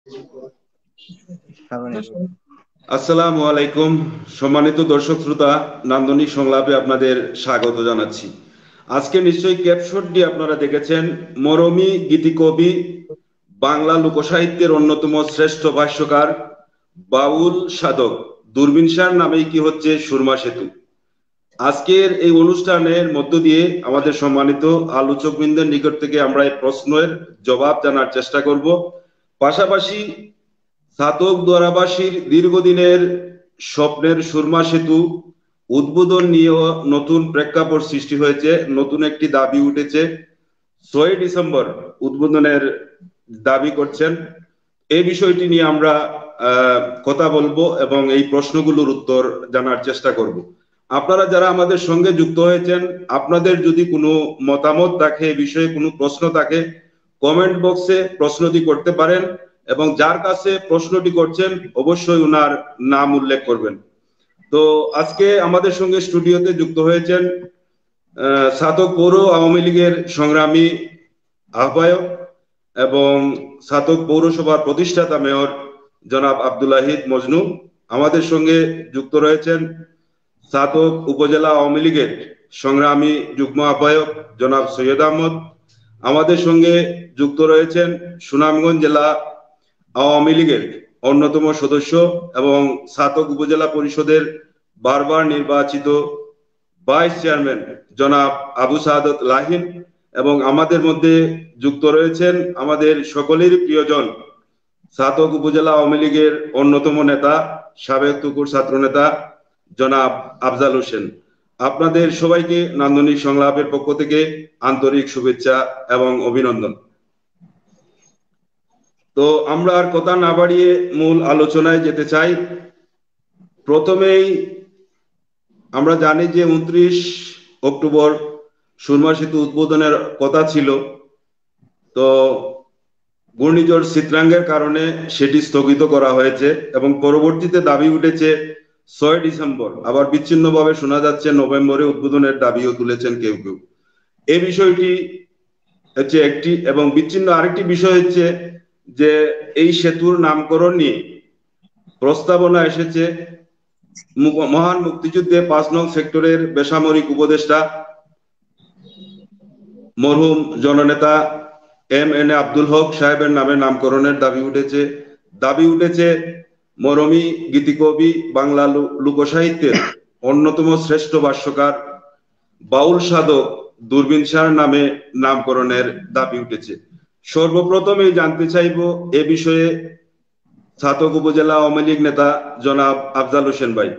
আসসালামু আলাইকুম। সম্মানিত দর্শক শ্রোতা, নান্দনিক সংলাপে আপনাদের স্বাগত জানাচ্ছি। আজকে নিশ্চয়ই ক্যাপশনটি আপনারা দেখেছেন। মরমী গীতিকবি, বাংলা লোকসাহিত্যের অন্যতম শ্রেষ্ঠ ভাষ্যকার, বাউল সাধক দূরবীন শাহর নামেই কি হচ্ছে সুরমা সেতু। আজকের এই অনুষ্ঠানের মধ্য দিয়ে আমাদের সম্মানিত আলোচকবৃন্দের নিকট থেকে আমরা এই প্রশ্নের জবাব জানার চেষ্টা করব। পাশাপাশি ছাতক দ্বারাবাসীর দীর্ঘদিনের স্বপ্নের সুরমা সেতু উদ্বোধন নিয়েও নতুন প্রেক্ষাপট সৃষ্টি হয়েছে, নতুন একটি দাবি উঠেছে। 6 ডিসেম্বর উদ্বোধনের দাবি করছেন। এই বিষয়টি নিয়ে আমরা কথা বলবো এবং এই প্রশ্নগুলোর উত্তর জানার চেষ্টা করব। আপনারা যারা আমাদের সঙ্গে যুক্ত হয়েছেন, আপনাদের যদি কোনো মতামত থাকে, এই বিষয়ে কোনো প্রশ্ন থাকে, কমেন্ট বক্সে প্রশ্নটি করতে পারেন এবং যার কাছে প্রশ্নটি করছেন অবশ্যই ওনার নাম উল্লেখ করবেন। তো আজকে আমাদের সঙ্গে স্টুডিওতে যুক্ত হয়েছেন ছাতক পৌর আওয়ামী লীগের সংগ্রামী আহ্বায়ক এবং ছাতক পৌরসভার প্রতিষ্ঠাতা মেয়র জনাব আব্দুল আহিদ মজনু। আমাদের সঙ্গে যুক্ত রয়েছেন ছাতক উপজেলা আওয়ামী লীগের সংগ্রামী যুগ্ম আহ্বায়ক জনাব সৈয়দ আহমদ। আমাদের সঙ্গে যুক্ত রয়েছেন সুনামগঞ্জ জেলা আওয়ামী লীগের অন্যতম সদস্য এবং ছাতক উপজেলা পরিষদের বারবার নির্বাচিত ভাইস চেয়ারম্যান জনাব আবু সাদত লাহিন। এবং আমাদের মধ্যে যুক্ত রয়েছেন আমাদের সকলেরই প্রিয়জন ছাতক উপজেলা আওয়ামী লীগের অন্যতম নেতা, সাবেক তুকুর ছাত্র নেতা জনাব আফজাল হোসেন। আপনাদের সবাইকে নান্দনিক সংলাপের পক্ষ থেকে আন্তরিক শুভেচ্ছা এবং অভিনন্দন। তো আমরা আর কথা না বাড়িয়ে মূল আলোচনায় যেতে চাই। প্রথমেই আমরা জানি যে 29 অক্টোবর সুরমা সেতু উদ্বোধনের কথা ছিল, তো ঘূর্ণিঝড় চিত্রাঙ্গের কারণে সেটি স্থগিত করা হয়েছে এবং পরবর্তীতে দাবি উঠেছে 6 ডিসেম্বর। আবার বিচ্ছিন্নভাবে শোনা যাচ্ছে নভেম্বরে উদ্বোধনের দাবিও তুলেছেন কেউ কেউ। এই বিষয়টি হচ্ছে একটি, এবং বিচ্ছিন্ন আরেকটি বিষয় হচ্ছে যে এই সেতুর নামকরণ নিয়ে প্রস্তাবনা এসেছে মহান মুক্তিযুদ্ধে 5 নং সেক্টরের বেসামরিক উপদেষ্টা মরহুম জননেতা এম এ আব্দুল হক সাহেবের নামে নামকরণের দাবি উঠেছে মরমী গীতিকবি, বাংলা লোকসাহিত্যের অন্যতম শ্রেষ্ঠ ভাষ্যকার, বাউল সাধক দূরবীন শাহর নামে নামকরণের দাবি উঠেছে। সর্বপ্রথমেই জানতে চাইব এ বিষয়ে ছাতক উপজেলা আওয়ামী লীগ নেতা জনাব আফজাল হোসেন ভাই।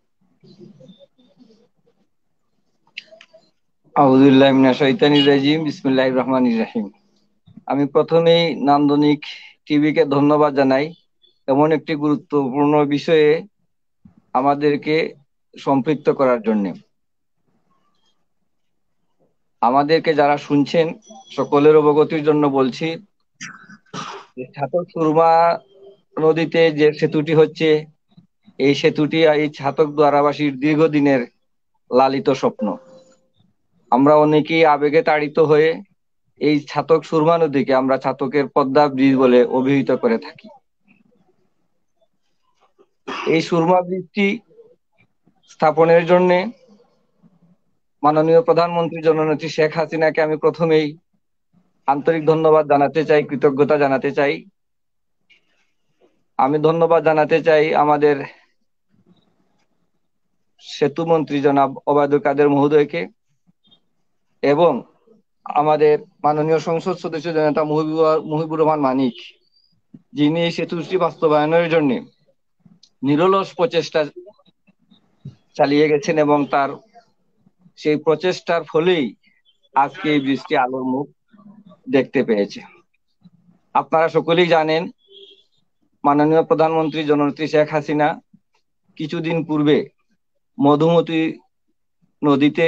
আউযুবিল্লাহি মিনাশ শাইতানির রাজিম, বিসমিল্লাহির রহমানির রহিম। আমি প্রথমেই নান্দনিক টিভিকে ধন্যবাদ জানাই এমন একটি গুরুত্বপূর্ণ বিষয়ে আমাদেরকে সম্পৃক্ত করার জন্য। আমাদেরকে যারা শুনছেন সকলের অবগতির জন্য বলছি যে ছাতক সুরমা নদীতে যে সেতুটি হচ্ছে, এই সেতুটি এই ছাতক দ্বারাবাসীর দীর্ঘদিনের লালিত স্বপ্ন। আমরা অনেকেই আবেগে তাড়িত হয়ে এই ছাতক সুরমা নদীকে আমরা ছাতকের পদ্মা ব্রিজ বলে অভিহিত করে থাকি। এই সুরমা ব্রিজটি স্থাপনের জন্য মাননীয় প্রধানমন্ত্রী জননেত্রী শেখ হাসিনাকে আমি প্রথমেই আন্তরিক ধন্যবাদ জানাতে চাই, কৃতজ্ঞতা জানাতে চাই। আমি ধন্যবাদ জানাতে চাই আমাদের সেতু মন্ত্রী জনাব ওবায়দুল কাদের মহোদয়কে এবং আমাদের মাননীয় সংসদ সদস্য জনতা মুহিবুর রহমান মানিক, যিনি এই সেতুটি বাস্তবায়নের জন্য নিরলস প্রচেষ্টা চালিয়ে গেছেন এবং তার সেই প্রচেষ্টার ফলেই আজকে এই ব্রিজটি আলোর মুখ দেখতে পেয়েছে। আপনারা সকলেই জানেন মাননীয় প্রধানমন্ত্রী জননেত্রী শেখ হাসিনা কিছুদিন পূর্বে মধুমতি নদীতে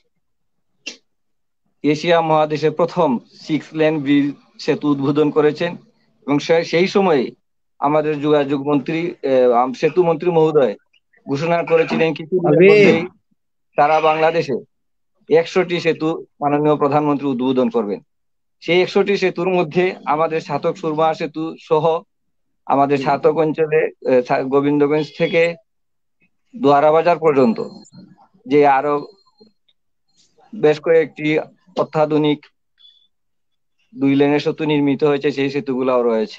এশিয়া মহাদেশের প্রথম 6 লেন ব্রিজ সেতু উদ্বোধন করেছেন এবং সেই সময়ে আমাদের যোগাযোগ মন্ত্রী সেতু মন্ত্রী মহোদয় ঘোষণা করেছিলেন কিছুদিনের মধ্যেই সারা বাংলাদেশে 100টি সেতু মাননীয় প্রধানমন্ত্রী উদ্বোধন করবেন। সেই 100টি সেতুর মধ্যে আমাদের ছাতক সুরমা সেতু সহ আমাদের ছাতক অঞ্চলে গোবিন্দগঞ্জ থেকে দোয়ারা বাজার পর্যন্ত যে আরো বেশ কয়েকটি অত্যাধুনিক 2 লেনের সেতু নির্মিত হয়েছে, সেই সেতুগুলাও রয়েছে।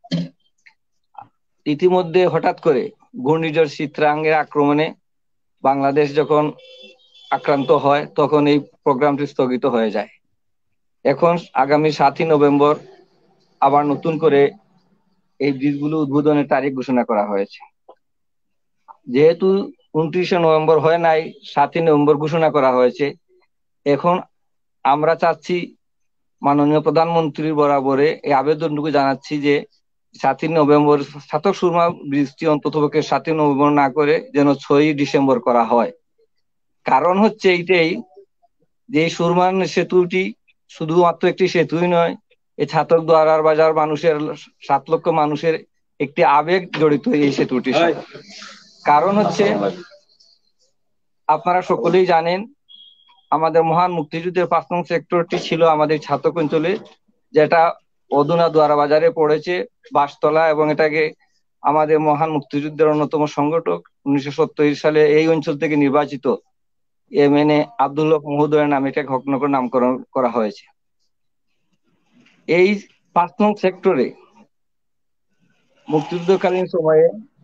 ইতিমধ্যে হঠাৎ করে ঘূর্ণিঝড় চিত্রাঙ্গের আক্রমণে বাংলাদেশ যখন আক্রান্ত হয় তখন এই প্রোগ্রামটি স্থগিত হয়ে যায়। এখন আগামী 7ই নভেম্বর আবার নতুন করে এই ব্রিজগুলো উদ্বোধনের তারিখ ঘোষণা করা হয়েছে। যেহেতু 29শে নভেম্বর হয় নাই, 7ই নভেম্বর ঘোষণা করা হয়েছে। এখন আমরা চাচ্ছি মাননীয় প্রধানমন্ত্রীর বরাবরে এই আবেদনটুকু জানাচ্ছি যে 7ই নভেম্বর ছাতক সুরমা ব্রিজটি অন্ততপক্ষে 7ই নভেম্বর না করে যেন 6ই ডিসেম্বর করা হয়। কারণ হচ্ছে এইটাই যে এই সুরমা সেতুটি শুধুমাত্র একটি সেতুই নয়, এই ছাতক দোয়ারার বাজার মানুষের 7 লক্ষ মানুষের একটি আবেগ জড়িত এই সেতুটির সাথে। কারণ হচ্ছে আপনারা সকলেই জানেন আমাদের মহান মুক্তিযুদ্ধের 5 নং সেক্টরটি ছিল আমাদের ছাতক অঞ্চলে, যেটা অধুনা দোয়ারা বাজারে পড়েছে বাসতলা, এবং এটাকে আমাদের মহান মুক্তিযুদ্ধের অন্যতম সংগঠক 1970 সালে এই অঞ্চল থেকে নির্বাচিত MNA আব্দুল হক মহোদয়ের নামে এটাকে হকনগর নামকরণ করা হয়েছে। এই 5 নং সেক্টরে মুক্তিযুদ্ধকালীন সময়ে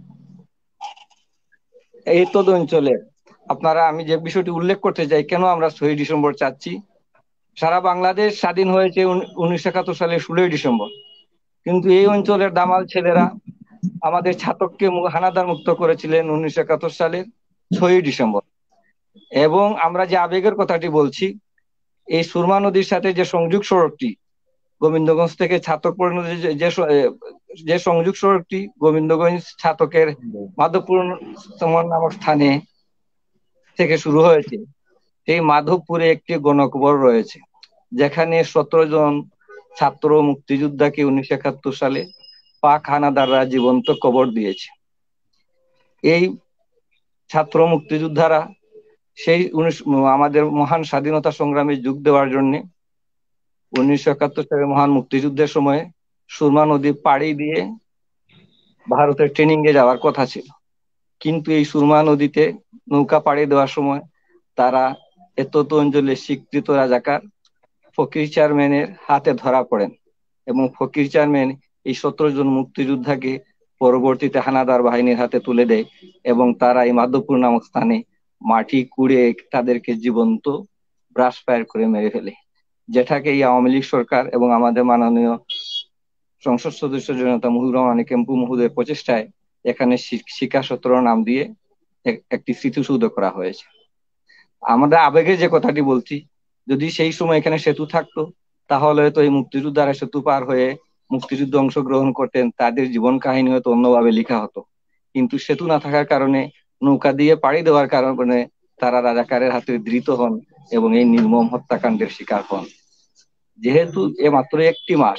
এই তদ অঞ্চলে আপনারা, আমি যে বিষয়টি উল্লেখ করতে চাই, কেন আমরা 6ই ডিসেম্বর চাচ্ছি। সারা বাংলাদেশ স্বাধীন হয়েছে 1971 সালে 16ই ডিসেম্বর, কিন্তু এই অঞ্চলের দামাল ছেলেরা আমাদের ছাতককে হানাদার মুক্ত করেছিলেন 1971 সালের 6ই ডিসেম্বর। এবং আমরা যে আবেগের কথাটি বলছি, এই সুরমা নদীর সাথে যে সংযোগ সড়কটি গোবিন্দগঞ্জ থেকে ছাতক পর্যন্ত যে সংযোগ সড়কটি গোবিন্দগঞ্জ ছাতকের মাধবপুর নামক স্থানে থেকে শুরু হয়েছে, সেই মাধবপুরে একটি গণকবর রয়েছে, যেখানে 17 জন ছাত্র মুক্তিযোদ্ধাকে 1971 সালে পাক হানাদাররা জীবন্ত কবর দিয়েছে। এই ছাত্র মুক্তিযোদ্ধারা সেই আমাদের মহান স্বাধীনতা সংগ্রামে যোগ দেওয়ার জন্য 1971 সালে মহান মুক্তিযুদ্ধের সময় সুরমা নদী পাড়ি দিয়ে ভারতের ট্রেনিং এ যাওয়ার কথা ছিল, কিন্তু এই সুরমা নদীতে নৌকা পাড়ি দেওয়ার সময় তারা এতত অঞ্চলে স্বীকৃত রাজাকার ফকির চেয়ারম্যানের হাতে ধরা পড়েন, এবং ফকির চেয়ারম্যান এই 17 জন মুক্তিযোদ্ধাকে পরবর্তীতে হানাদার বাহিনীর হাতে তুলে দেয়, এবং তারা এই মাধবপুর নামক স্থানে মাটি কুড়ে তাদেরকে জীবন্ত ব্রাশ ফায়ার করে মেরে ফেলে, যেটাকে এই আওয়ামী লীগ সরকার এবং আমাদের মাননীয় সংসদ সদস্য জনতা মুহিবুর রহমান কেম্পু মহোদয়ের প্রচেষ্টায় এখানে শিক্ষা সত্র নাম দিয়ে একটি স্মৃতিসৌধ করা হয়েছে। আমাদের আবেগে যে কথাটি বলছি, যদি সেই সময় এখানে সেতু থাকতো তাহলে হয়তো এই মুক্তিযোদ্ধারা সেতু পার হয়ে মুক্তিযুদ্ধে অংশগ্রহণ করতেন, তাদের জীবন কাহিনী হয়তো অন্যভাবে লেখা হতো। কিন্তু সেতু না থাকার কারণে, নৌকা দিয়ে পাড়ি দেওয়ার কারণে তারা রাজাকারের হাতে ধৃত হন এবং এই নির্মম হত্যাকাণ্ডের শিকার হন। যেহেতু এ মাত্র একটি মাস,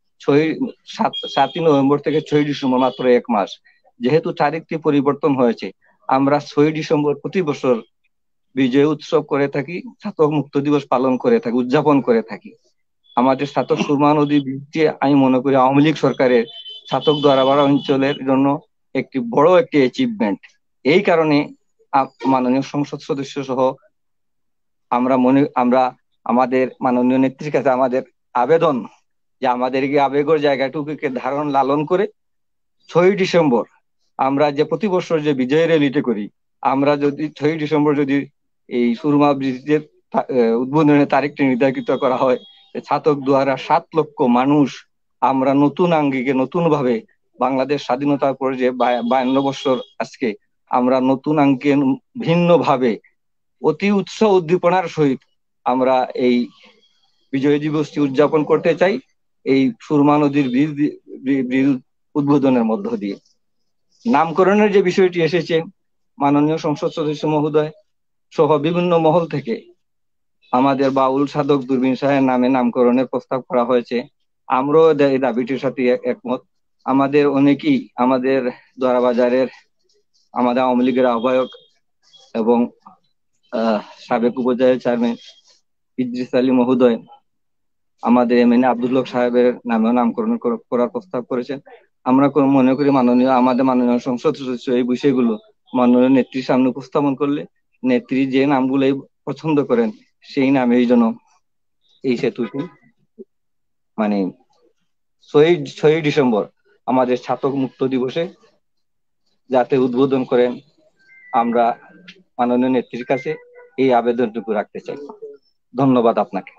7ই নভেম্বর থেকে 6ই ডিসেম্বর মাত্র 1 মাস, যেহেতু তারিখটি পরিবর্তন হয়েছে, আমরা 6ই ডিসেম্বর প্রতি বছর বিজয় উৎসব করে থাকি, ছাতক মুক্ত দিবস পালন করে থাকি, উদযাপন করে থাকি। আমাদের ছাতক সুরমা নদী ব্রিজটি আমি মনে করি আওয়ামী লীগ সরকারের ছাতক দোয়ারাবাড়া অঞ্চলের জন্য একটি বড় একটি অ্যাচিভমেন্ট। এই কারণে মাননীয় সংসদ সদস্য সহ আমরা আমাদের মাননীয় নেত্রীর কাছে আমাদের আবেদন যে আমাদের এই আবেগের জায়গাটুকুকে ধারণ লালন করে 6ই ডিসেম্বর আমরা যে প্রতি বছর যে বিজয় র্যালিটা করি, আমরা যদি 6ই ডিসেম্বর যদি এই সুরমা ব্রিজের উদ্বোধনের তারিখটি নির্ধারিত করা হয়, ছাতক দ্বারা 7 লক্ষ মানুষ আমরা নতুন আঙ্গিকে নতুন ভাবে বাংলাদেশ স্বাধীনতার পরে যে 52 বছর আজকে আমরা নতুন আঙ্গিকে ভিন্ন ভাবে অতি উৎসাহ উদ্দীপনার সহিত আমরা এই বিজয় দিবসটি উদযাপন করতে চাই, এই সুরমা নদীর ব্রিজ উদ্বোধনের মধ্য দিয়ে। নামকরণের যে বিষয়টি এসেছে, মাননীয় সংসদ সদস্য মহোদয় সহ বিভিন্ন মহল থেকে আমাদের বাউল সাধক দূরবীন সাহের নামে নামকরণের প্রস্তাব করা হয়েছে। আমরাও এই দাবিটির সাথে একমত। আমাদের অনেকেই, আমাদের দোয়ারাবাজারের আমাদের আওয়ামী লীগের আহ্বায়ক এবং সাবেক উপজেলা চেয়ারম্যান ইদ্রিস আলী মহোদয় আমাদের MNA আব্দুল হক সাহেবের নামেও নামকরণ করার প্রস্তাব করেছেন। আমরা মনে করি আমাদের মাননীয় সংসদ সদস্য এই বিষয়গুলো মাননীয় নেত্রীর সামনে উপস্থাপন করলে নেত্রী যে নামগুলো পছন্দ করেন সেই নামে এই জন্য এই সেতুটি মানে 6ই ডিসেম্বর আমাদের ছাতক মুক্ত দিবসে যাতে উদ্বোধন করেন, আমরা মাননীয় নেত্রীর কাছে এই আবেদনটুকু রাখতে চাই। ধন্যবাদ আপনাকে।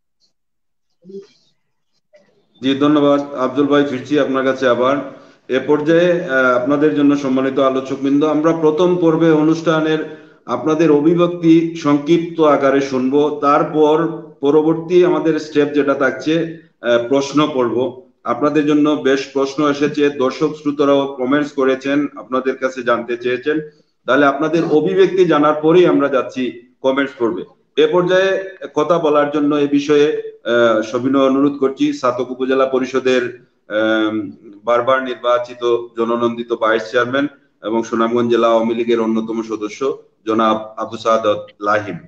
জি, ধন্যবাদ আব্দুল ভাই। ফিরছি আপনার কাছে আবার। এ পর্যায়ে আপনাদের জন্য সম্মানিত আলোচকবৃন্দ, আমরা প্রথম পর্বে অনুষ্ঠানের আপনাদের অভিব্যক্তি সংক্ষিপ্ত আকারে শুনবো। তারপর পরবর্তী আমাদের স্টেপ যেটা থাকছে, প্রশ্ন পড়ব। আপনাদের জন্য বেশ প্রশ্ন এসেছে, দর্শক শ্রোতারাও কমেন্টস করেছেন, আপনাদের কাছে জানতে চেয়েছেন। তাহলে আপনাদের অভিব্যক্তি জানার পরেই আমরা যাচ্ছি কমেন্টস পড়বে। এ পর্যায়ে কথা বলার জন্য এ বিষয়ে সবিনয় অনুরোধ করছি ছাতক উপজেলা পরিষদের বারবার নির্বাচিত জননন্দিত ভাইস চেয়ারম্যান এবং সুনামগঞ্জ জেলা আওয়ামী লীগের অন্যতম সদস্য জনাব আবু সাআদত লাহিম।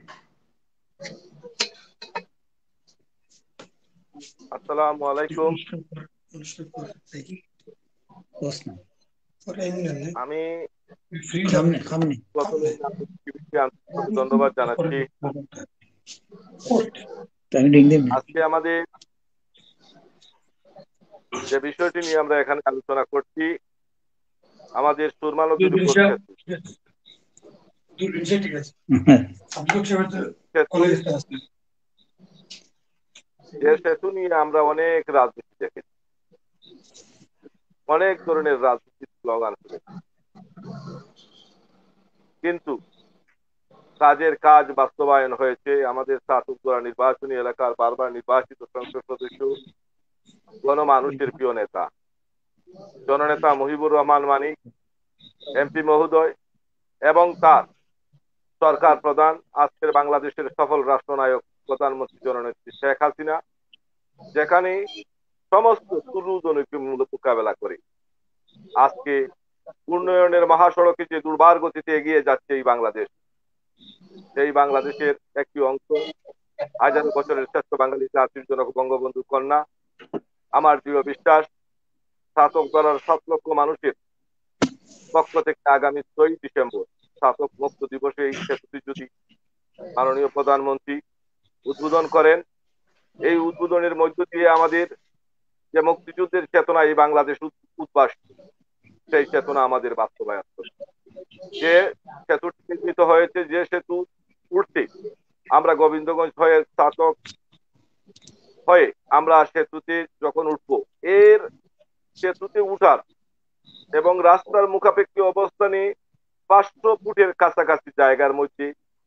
আসসালামু আলাইকুম। আমি ধন্যবাদ জানাচ্ছি। আজকে আমাদের যে বিষয়টি নিয়ে আমরা এখানে আলোচনা করছি, আমাদের সুরমা নদীর উপর যে সেতু নিয়ে আমরা অনেক রাজনীতি দেখেছি, অনেক ধরনের রাজনীতির স্লোগান শুনেছি, কিন্তু কাজের কাজ বাস্তবায়ন হয়েছে। আমাদের ছাতকপাড়া নির্বাচনী এলাকার বারবার নির্বাচিত সংসদ সদস্য, গণমানুষের প্রিয় নেতা, জননেতা মুহিবুর রহমান মানিক এমপি মহোদয় এবং তার সরকার প্রধান, আজকের বাংলাদেশের সফল রাষ্ট্রনায়ক প্রধানমন্ত্রী জননেত্রী শেখ হাসিনা, যেখানে সমস্ত তুলুজনকে মোকাবেলা করে আজকে উন্নয়নের মহাসড়কে যে দুর্বার গতিতে এগিয়ে যাচ্ছে এই বাংলাদেশ, সেই বাংলাদেশের একটি অংশ, হাজারো বছরের শ্রেষ্ঠ বাঙালি জাতির জনক বঙ্গবন্ধু কন্যা। আমার দৃঢ় বিশ্বাস, ছাতক দলের 7 লক্ষ মানুষের পক্ষ থেকে আগামী 6ই ডিসেম্বর ছাতক মুক্ত দিবসে এই সেতুটি যদি মাননীয় প্রধানমন্ত্রী উদ্বোধন করেন, এই উদ্বোধনের মধ্য দিয়ে আমাদের যে মুক্তিযুদ্ধের চেতনা এই বাংলাদেশ উদ্ভাসিত, সেই চেতনা আমাদের বাস্তবায়ন করবে। যে সেতুটি নির্মিত হয়েছে, যে সেতু উঠতে আমরা গোবিন্দগঞ্জ হয়ে ছাতক হয়ে আমরা সেতুতে যখন উঠবো, এর সেতুতে উঠার এবং রাস্তার মুখাপেক্ষী অবস্থানে 500 ফুটের কাছাকাছি জায়গার মধ্যে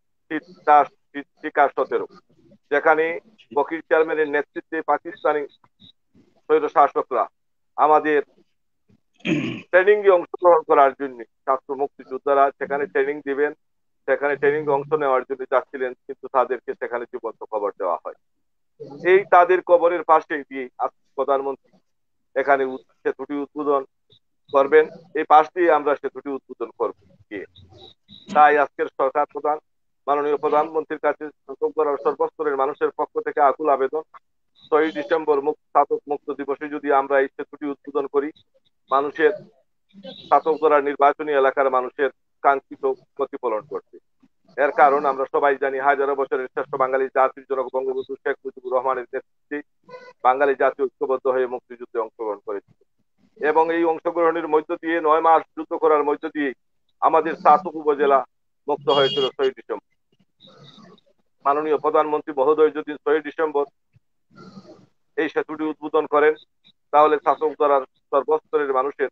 শিকার 17, যেখানে বকির চেয়ারম্যানের নেতৃত্বে পাকিস্তানি স্বৈর শাসকরা আমাদের ট্রেনিং এ অংশগ্রহণ করার জন্য ছাত্র মুক্তিযোদ্ধারা সেখানে ট্রেনিং দিবেন, সেখানে ট্রেনিং অংশ নেওয়ার জন্য যাচ্ছিলেন, কিন্তু তাদেরকে সেখানে জীবন্ত কবর দেওয়া হয়। এই তাদের কবরের পাশে দিয়ে প্রধানমন্ত্রী এখানে সেতুটি উদ্বোধন করবেন, এই পাশ দিয়ে আমরা সেতুটি উদ্বোধন করব। তাই আজকের সরকার প্রধান মাননীয় প্রধানমন্ত্রীর কাছে সর্বস্তরের মানুষের পক্ষ থেকে আকুল আবেদন, 6ই ডিসেম্বর ছাতক মুক্ত দিবসে যদি আমরা এই সেতুটি উদ্বোধন করি, মানুষের ছাতকপাড়া নির্বাচনী এলাকার মানুষের কাঙ্ক্ষিত প্রতিফলন করবে। এর কারণ আমরা সবাই জানি, হাজারো বছরের শ্রেষ্ঠ বাঙালি জাতির জনক বঙ্গবন্ধু শেখ মুজিবুর রহমানের নেতৃত্বে বাঙালি জাতি ঐক্যবদ্ধ হয়ে মুক্তিযুদ্ধে অংশগ্রহণ করেছিল এবং এই অংশগ্রহণের মধ্য দিয়ে 9 মাস যুদ্ধ করার মধ্য দিয়ে আমাদের ছাতক উপজেলা মুক্ত হয়েছিল 6ই ডিসেম্বর। মাননীয় প্রধানমন্ত্রী মহোদয় যদি 6ই ডিসেম্বর এই সেতুটি উদ্বোধন করেন, তাহলে ছাতকপাড়ার সর্বস্তরের মানুষের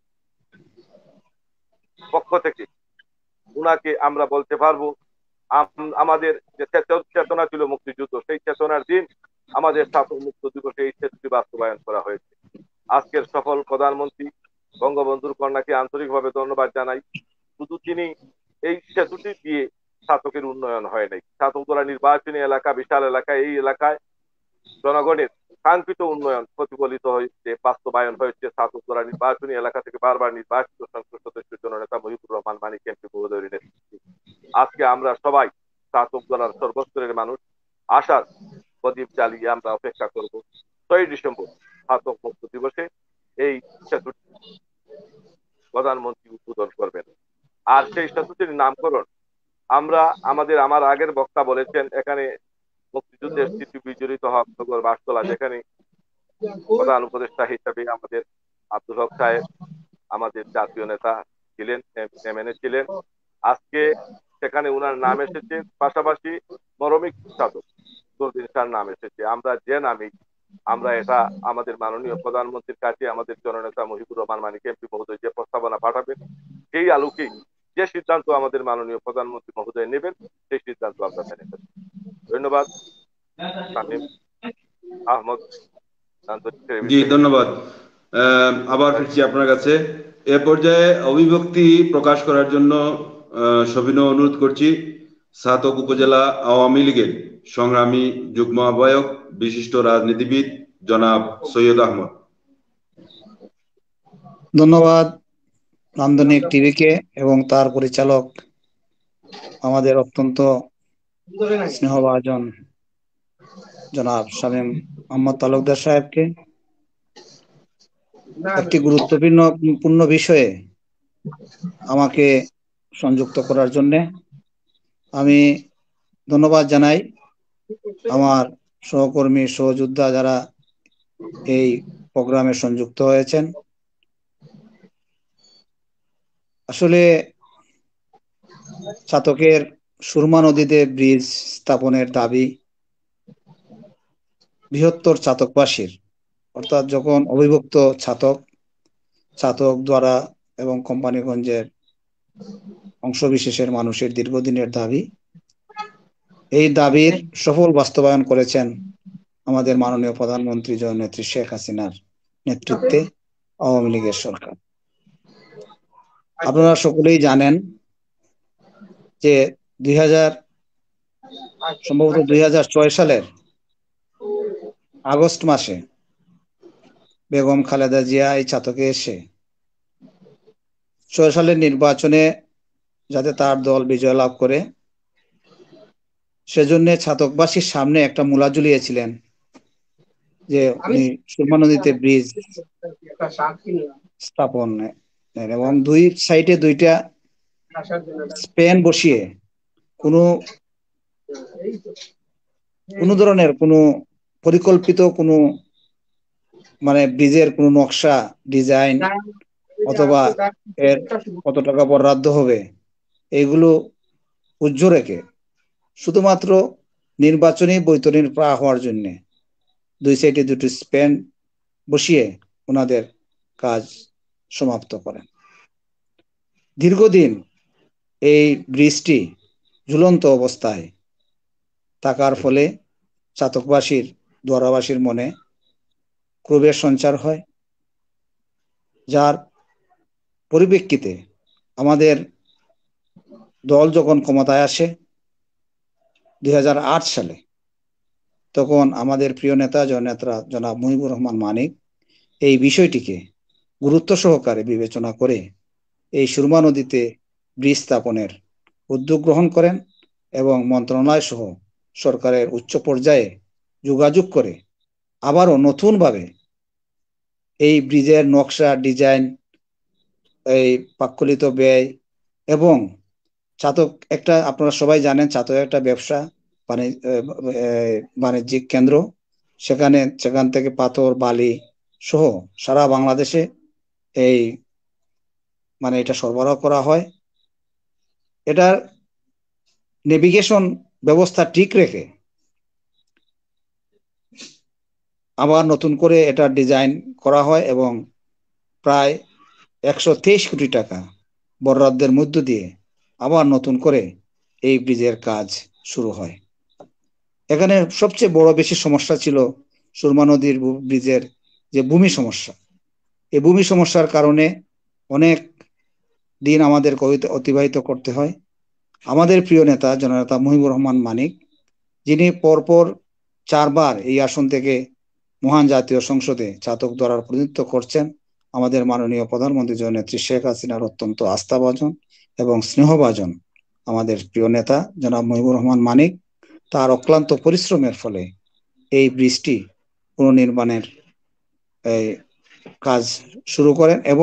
পক্ষ থেকে উনাকে আমরা বলতে পারবো, আমাদের যে চেতনা ছিল মুক্তিযুদ্ধ, সেই চেতনার দিন আমাদের ছাতক মুক্ত দিবসে এই সেতুটি বাস্তবায়ন করা হয়েছে। আজকের সফল প্রধানমন্ত্রী বঙ্গবন্ধুর কন্যাকে আন্তরিকভাবে ধন্যবাদ জানাই। শুধু তিনি এই সেতুটি দিয়ে ছাতকের উন্নয়ন হয় নাই, ছাতকপাড়া নির্বাচনী এলাকা বিশাল এলাকা, এই এলাকায় জনগণের কাঙ্ক্ষিত উন্নয়ন প্রতিফলিত হয়েছে, বাস্তবায়ন হয়েছে ছাতকপাড়া নির্বাচনী এলাকা থেকে বারবার নির্বাচিত সংসদ সদস্য জননেতা মুহিবুর রহমান মানিক এমপি মহোদয়ের নেতৃত্বে আজকে আমরা সবাই ছাতকপাড়ার সর্বস্তরের মানুষ আশার প্রদীপ জ্বালিয়ে আমরা অপেক্ষা করব 6ই ডিসেম্বর ছাতক মুক্ত দিবসে এই সেতুটি প্রধানমন্ত্রী উদ্বোধন করবেন। আর সেই সেতুটির নামকরণ আমার আগের বক্তা বলেছেন, এখানে মুক্তিযুদ্ধের স্মৃতি বিজড়িত হকনগর বাসতলা, যেখানে প্রধান উপদেষ্টা হিসাবে আমাদের আব্দুল হক সাহেব আমাদের জাতীয় নেতা ছিলেন, এমএনএ ছিলেন। আজকে সেখানে উনার নাম এসেছে, পাশাপাশি মরমিক সাধক চৌধুরী স্যার নাম এসেছে। আমরা এটা আমাদের মাননীয় প্রধানমন্ত্রীর কাছে আমাদের জননেতা মুজিবুর রহমান মানিক এমপি মহোদয় যে প্রস্তাবনা পাঠাবেন, সেই আলোকেই যে সিদ্ধান্ত আমাদের মাননীয় প্রধানমন্ত্রী মহোদয় নেবেন, সেই সিদ্ধান্ত আমরা মেনে নেব। ধন্যবাদ। শামীম আহমদ। জি, ধন্যবাদ। আবার ফিরছি আপনার কাছে। এ পর্যায়ে অভিব্যক্তি প্রকাশ করার জন্য সবিনয় অনুরোধ করছি ছাতক উপজেলা আওয়ামী লীগের সংগ্রামী যুগ্ম আহ্বায়ক বিশিষ্ট রাজনীতিবিদ জনাব সৈয়দ আহমদ। ধন্যবাদ নান্দনিক টিভিকে এবং তার পরিচালক আমাদের অত্যন্ত স্নেহভাজন জনাব শামীম আহমদ তালুকদার সাহেবকে একটি গুরুত্বপূর্ণ বিষয়ে আমাকে সংযুক্ত করার জন্য আমি ধন্যবাদ জানাই আমার সহকর্মী সহযোদ্ধা যারা এই প্রোগ্রামে সংযুক্ত হয়েছেন। আসলে ছাতকের সুরমা নদীতে ব্রিজ স্থাপনের দাবি বৃহত্তর ছাতকবাসীর, অর্থাৎ যখন অবিভক্ত ছাতক দ্বারা এবং কোম্পানিগঞ্জের অংশবিশেষের মানুষের দীর্ঘদিনের দাবি, এই দাবির সফল বাস্তবায়ন করেছেন আমাদের মাননীয় প্রধানমন্ত্রী জননেত্রী শেখ হাসিনার নেতৃত্বে আওয়ামী লীগের সরকার। আপনারা সকলেই জানেন যে সম্ভবত 2006 সালের আগস্ট মাসে বেগম খালেদা জিয়া এই ছাতকে এসে 6 সালের নির্বাচনে যাতে তার দল বিজয় লাভ করে সেজন্য ছাতকবাসীর সামনে একটা মূলা ঝুলিয়েছিলেন যে উনি সুরমা নদীতে ব্রিজ স্থাপন এবং দুই সাইডে দুইটা স্প্যান বসিয়ে কোনো ধরনের কোনো পরিকল্পিত কোনো মানে ব্রিজের কোনো নকশা ডিজাইন অথবা এর কত টাকা বরাদ্দ হবে এইগুলো উজ্জ্ব রেখে শুধুমাত্র নির্বাচনী বৈতরণীর প্রায় হওয়ার জন্য দুই সাইডে দুটি স্প্যান বসিয়ে ওনাদের কাজ সমাপ্ত করেন। দীর্ঘদিন এই ব্রিজটি ঝুলন্ত অবস্থায় থাকার ফলে ছাতকবাসীর দোয়ারাবাসীর মনে ক্ষোভের সঞ্চার হয়, যার পরিপ্রেক্ষিতে আমাদের দল যখন ক্ষমতায় আসে 2008 সালে, তখন আমাদের প্রিয় নেতা জনাব মুজিবুর রহমান মানিক এই বিষয়টিকে গুরুত্ব সহকারে বিবেচনা করে এই সুরমা নদীতে ব্রিজ স্থাপনের উদ্যোগ গ্রহণ করেন এবং মন্ত্রণালয় সহ সরকারের উচ্চ পর্যায়ে যোগাযোগ করে আবারও নতুনভাবে এই ব্রিজের নকশা ডিজাইন, এই প্রাক্কলিত ব্যয় এবং ছাতক একটা, আপনারা সবাই জানেন ছাতক একটা ব্যবসা বাণিজ্যিক কেন্দ্র, সেখান থেকে পাথর বালি সহ সারা বাংলাদেশে এই মানে এটা সরবরাহ করা হয়। এটার নেভিগেশন ব্যবস্থা ঠিক রেখে আবার নতুন করে এটা ডিজাইন করা হয় এবং প্রায় 123 কোটি টাকা বরাদ্দের মধ্য দিয়ে আবার নতুন করে এই ব্রিজের কাজ শুরু হয়। এখানে সবচেয়ে বড় বেশি সমস্যা ছিল সুরমা নদীর ব্রিজের যে ভূমি সমস্যা। এই ভূমি সমস্যার কারণে অনেক দিন আমাদের অতিবাহিত করতে হয়। আমাদের প্রিয় নেতা জননেতা মুজিবুর রহমান মানিক, যিনি পরপর 4 বার এই আসন থেকে মহান জাতীয় সংসদে ছাতক দ্বারার প্রতিনিধিত্ব করছেন, আমাদের মাননীয় প্রধানমন্ত্রী জননেত্রী শেখ হাসিনার অত্যন্ত আস্থাভাজন এবং স্নেহভাজন আমাদের প্রিয় নেতা জনাব মুজিবুর রহমান মানিক, তার অক্লান্ত পরিশ্রমের ফলে এই ব্রিজটি পুনর্নির্মাণের কাজ শুরু করেন এবং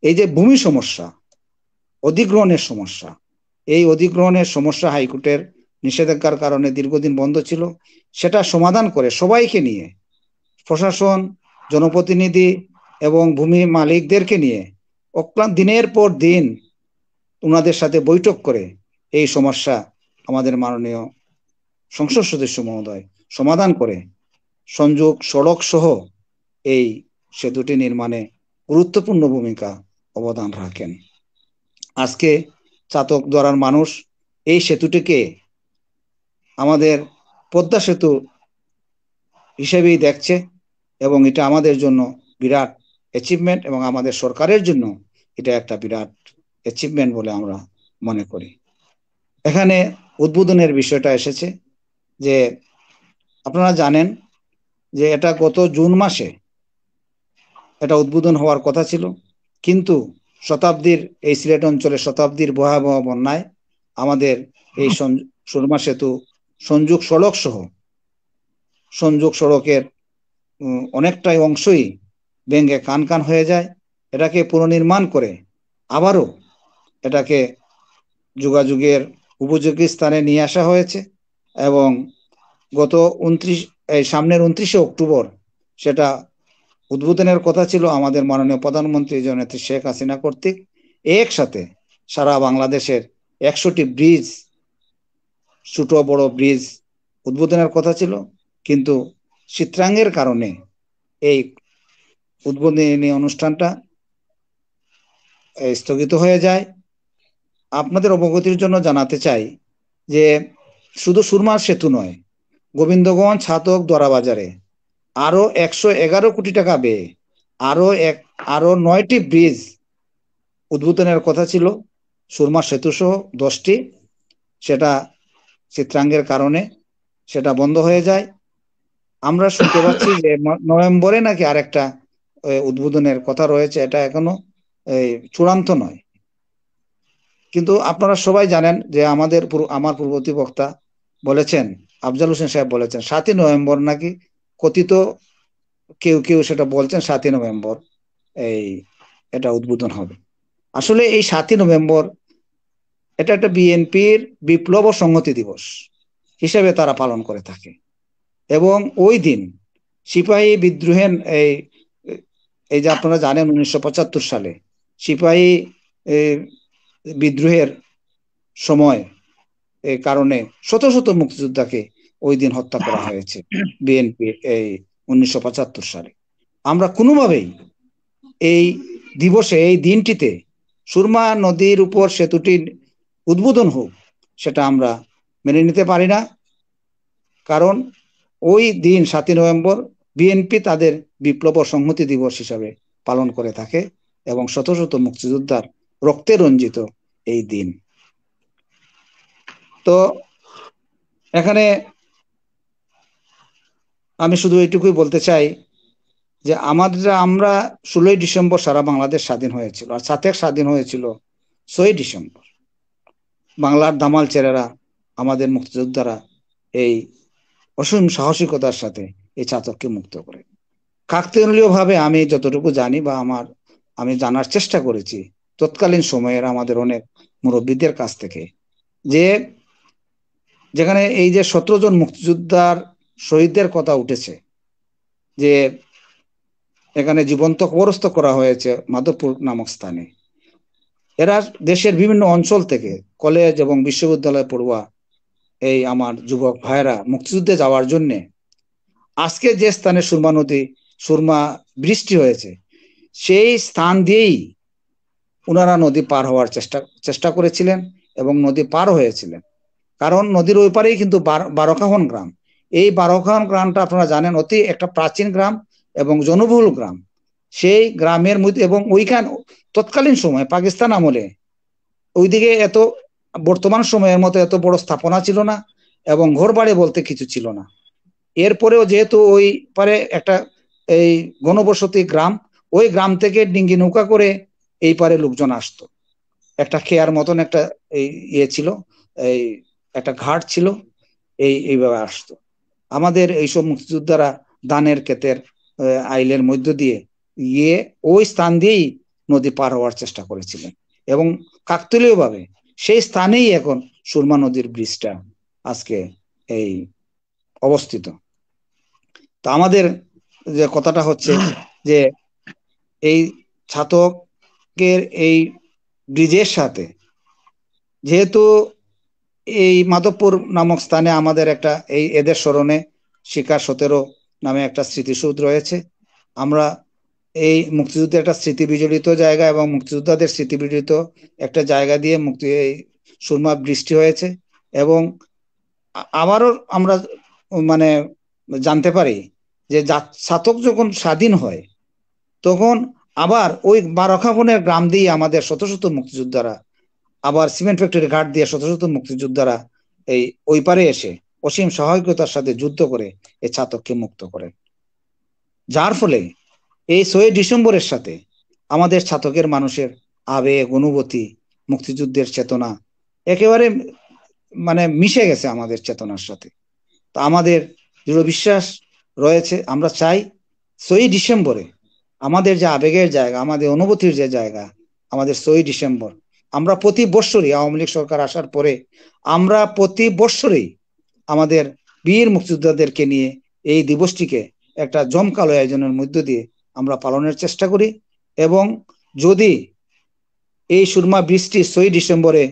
এই যে ভূমি সমস্যা, অধিগ্রহণের সমস্যা, এই অধিগ্রহণের সমস্যা হাইকোর্টের নিষেধাজ্ঞার কারণে দীর্ঘদিন বন্ধ ছিল, সেটা সমাধান করে সবাইকে নিয়ে, প্রশাসন, জনপ্রতিনিধি এবং ভূমি মালিকদেরকে নিয়ে অক্লান্ত দিনের পর দিন ওনাদের সাথে বৈঠক করে এই সমস্যা আমাদের মাননীয় সংসদ সদস্য মহোদয় সমাধান করে সংযোগ সড়ক সহ এই সেতুটি নির্মাণে গুরুত্বপূর্ণ ভূমিকা অবদান রাখেন। আজকে চাতকদ্বরার মানুষ এই সেতুটিকে আমাদের পদ্মা সেতু হিসেবেই দেখছে এবং এটা আমাদের জন্য বিরাট অ্যাচিভমেন্ট এবং আমাদের সরকারের জন্য এটা একটা বিরাট অ্যাচিভমেন্ট বলে আমরা মনে করি। এখানে উদ্বোধনের বিষয়টা এসেছে যে আপনারা জানেন যে এটা গত জুন মাসে এটা উদ্বোধন হওয়ার কথা ছিল, কিন্তু শতাব্দীর এই সিলেট অঞ্চলে শতাব্দীর ভয়াবহ বন্যায় আমাদের এই সুরমা সেতু সংযোগ সড়ক সহ সংযোগ সড়কের অনেকটাই অংশই ভেঙে কান কান হয়ে যায়। এটাকে পুনর্নির্মাণ করে আবারও এটাকে যোগাযোগের উপযোগী স্থানে নিয়ে আসা হয়েছে এবং গত সামনের 29শে অক্টোবর সেটা উদ্বোধনের কথা ছিল আমাদের মাননীয় প্রধানমন্ত্রী জননেত্রী শেখ হাসিনা কর্তৃক। একসাথে সারা বাংলাদেশের 100টি ব্রিজ, ছোট বড় ব্রিজ উদ্বোধনের কথা ছিল, কিন্তু চিত্রাঙ্গের কারণে এই উদ্বোধনী অনুষ্ঠানটা স্থগিত হয়ে যায়। আপনাদের অবগতির জন্য জানাতে চাই যে শুধু সুরমা সেতু নয়, গোবিন্দগঞ্জ ছাতক দরা বাজারে আরো 111 কোটি টাকা ব্যয়ে আরো 9টি ব্রিজ উদ্বোধনের কথা ছিল, সুরমা সেতু সহ 10টি। সেটা চিত্রাঙ্গের কারণে সেটা বন্ধ হয়ে যায়। আমরা শুনতে পাচ্ছি যে নভেম্বরে নাকি আরেকটা উদ্বোধনের কথা রয়েছে, এটা এখনো চূড়ান্ত নয়। কিন্তু আপনারা সবাই জানেন যে আমার পূর্ববর্তী বক্তা বলেছেন, আফজাল হোসেন সাহেব বলেছেন 7ই নভেম্বর নাকি কথিত, কেউ সেটা বলছেন 7ই নভেম্বর এটা উদ্বোধন হবে। আসলে এই 7ই নভেম্বর এটা একটা বিএনপির বিপ্লব ও সংহতি দিবস হিসেবে তারা পালন করে থাকে এবং ওই দিন সিপাহী বিদ্রোহের এই যে আপনারা জানেন 1975 সালে সিপাহী বিদ্রোহের সময় এই কারণে শত শত মুক্তিযোদ্ধাকে ওই দিন হত্যা করা হয়েছে বিএনপি 1975 সালে। আমরা কোনোভাবেই এই দিবসে, এই দিনটিতে সুরমা নদীর উপর সেতুটি উদ্বোধন হোক সেটা আমরা মেনে নিতে পারি না। কারণ ওই দিন 7ই নভেম্বর বিএনপি তাদের বিপ্লব সংহতি দিবস হিসাবে পালন করে থাকে এবং শত শত মুক্তিযোদ্ধার রক্তে রঞ্জিত এই দিন। তো এখানে আমি শুধু এইটুকুই বলতে চাই যে আমরা 16ই ডিসেম্বর সারা বাংলাদেশ স্বাধীন হয়েছিল, আর ছাতেক স্বাধীন হয়েছিল 6ই ডিসেম্বর। বাংলার দামাল ছেলেরা, আমাদের মুক্তিযোদ্ধারা এই অসীম সাহসিকতার সাথে এই ছাতককে মুক্ত করে। কাকতালীয় ভাবে আমি যতটুকু জানি বা আমি জানার চেষ্টা করেছি তৎকালীন সময়ের আমাদের অনেক মুরব্বীদের কাছ থেকে, যেখানে এই যে 17 জন মুক্তিযোদ্ধার শহীদদের কথা উঠেছে, যে এখানে জীবন্ত কবরস্থ করা হয়েছে মাধবপুর নামক স্থানে। এরা দেশের বিভিন্ন অঞ্চল থেকে কলেজ এবং বিশ্ববিদ্যালয় পড়ুয়া এই আমার যুবক ভাইরা মুক্তিযুদ্ধে যাওয়ার জন্য আজকে যে স্থানে সুরমা বৃষ্টি হয়েছে সেই স্থান দিয়েই ওনারা নদী পার হওয়ার চেষ্টা করেছিলেন এবং নদী পার হয়েছিলেন। কারণ নদীর ওই পারেই কিন্তু বারোখাহন গ্রাম। এই বারোখাহন গ্রামটা আপনারা জানেন অতি একটা প্রাচীন গ্রাম এবং জনবহুল গ্রাম। সেই গ্রামের মধ্যে এবং ওইখান তৎকালীন সময় পাকিস্তান আমলে ওইদিকে এত বর্তমান সময়ের মতো এত বড় স্থাপনা ছিল না এবং ঘর বাড়ি বলতে কিছু ছিল না। এরপরেও যেহেতু ওই পারে একটা এই ঘনবসতি গ্রাম, ওই গ্রাম থেকে ডিঙ্গি নৌকা করে এই পারে লোকজন আসতো। একটা খেয়ার মতন একটা ছিল, এই একটা ঘাট ছিল, এইভাবে আসতো। আমাদের এইসব মুক্তিযোদ্ধারা ধানের ক্ষেতের আইলের মধ্য দিয়ে গিয়ে ওই স্থান দিয়েই নদী পার হওয়ার চেষ্টা করেছিলেন এবং কাকতালীয়ভাবে সেই স্থানেই এখন সুরমা নদীর ব্রিজটা আজকে এই অবস্থিত। তো আমাদের যে কথাটা হচ্ছে যে এই ছাতকের এই ব্রিজের সাথে, যেহেতু এই মাধবপুর নামক স্থানে আমাদের একটা এদের স্মরণে শিকার 17 নামে একটা স্মৃতিসৌধ রয়েছে। আমরা এই মুক্তিযুদ্ধের একটা স্মৃতি বিজড়িত জায়গা এবং মুক্তিযোদ্ধাদের স্মৃতি বিজড়িত একটা জায়গা দিয়ে এই সুরমা বৃষ্টি হয়েছে এবং আবারও আমরা মানে জানতে পারি যে ছাতক যখন স্বাধীন হয় তখন আবার ওই বারখাবনের গ্রাম দিয়ে আমাদের শত শত মুক্তিযোদ্ধারা, আবার সিমেন্ট ফ্যাক্টরি ঘাট দিয়ে শত শত মুক্তিযোদ্ধারা এই ওই পারে এসে অসীম সহায়তার সাথে যুদ্ধ করে এই ছাতককে মুক্ত করেন। যার ফলে এই 6 ডিসেম্বরের সাথে আমাদের ছাতকের মানুষের আবেগ, অনুভূতি, মুক্তিযুদ্ধের চেতনা একেবারে মানে মিশে গেছে আমাদের চেতনার সাথে। তা আমাদের দৃঢ় বিশ্বাস রয়েছে, আমরা চাই 6 ডিসেম্বরে আমাদের যে আবেগের জায়গা, আমাদের অনুভূতির যে জায়গা, আমাদের 6 ডিসেম্বর আমরা প্রতি বৎসরই আওয়ামী লীগ সরকার আসার পরে আমরা প্রতি বৎসরই আমাদের বীর মুক্তিযোদ্ধাদেরকে নিয়ে এই দিবসটিকে একটা জমকালো আয়োজনের মধ্য দিয়ে আমরা পালনের চেষ্টা করি। এবং যদি এই সুরমা বৃষ্টি 6 ডিসেম্বরে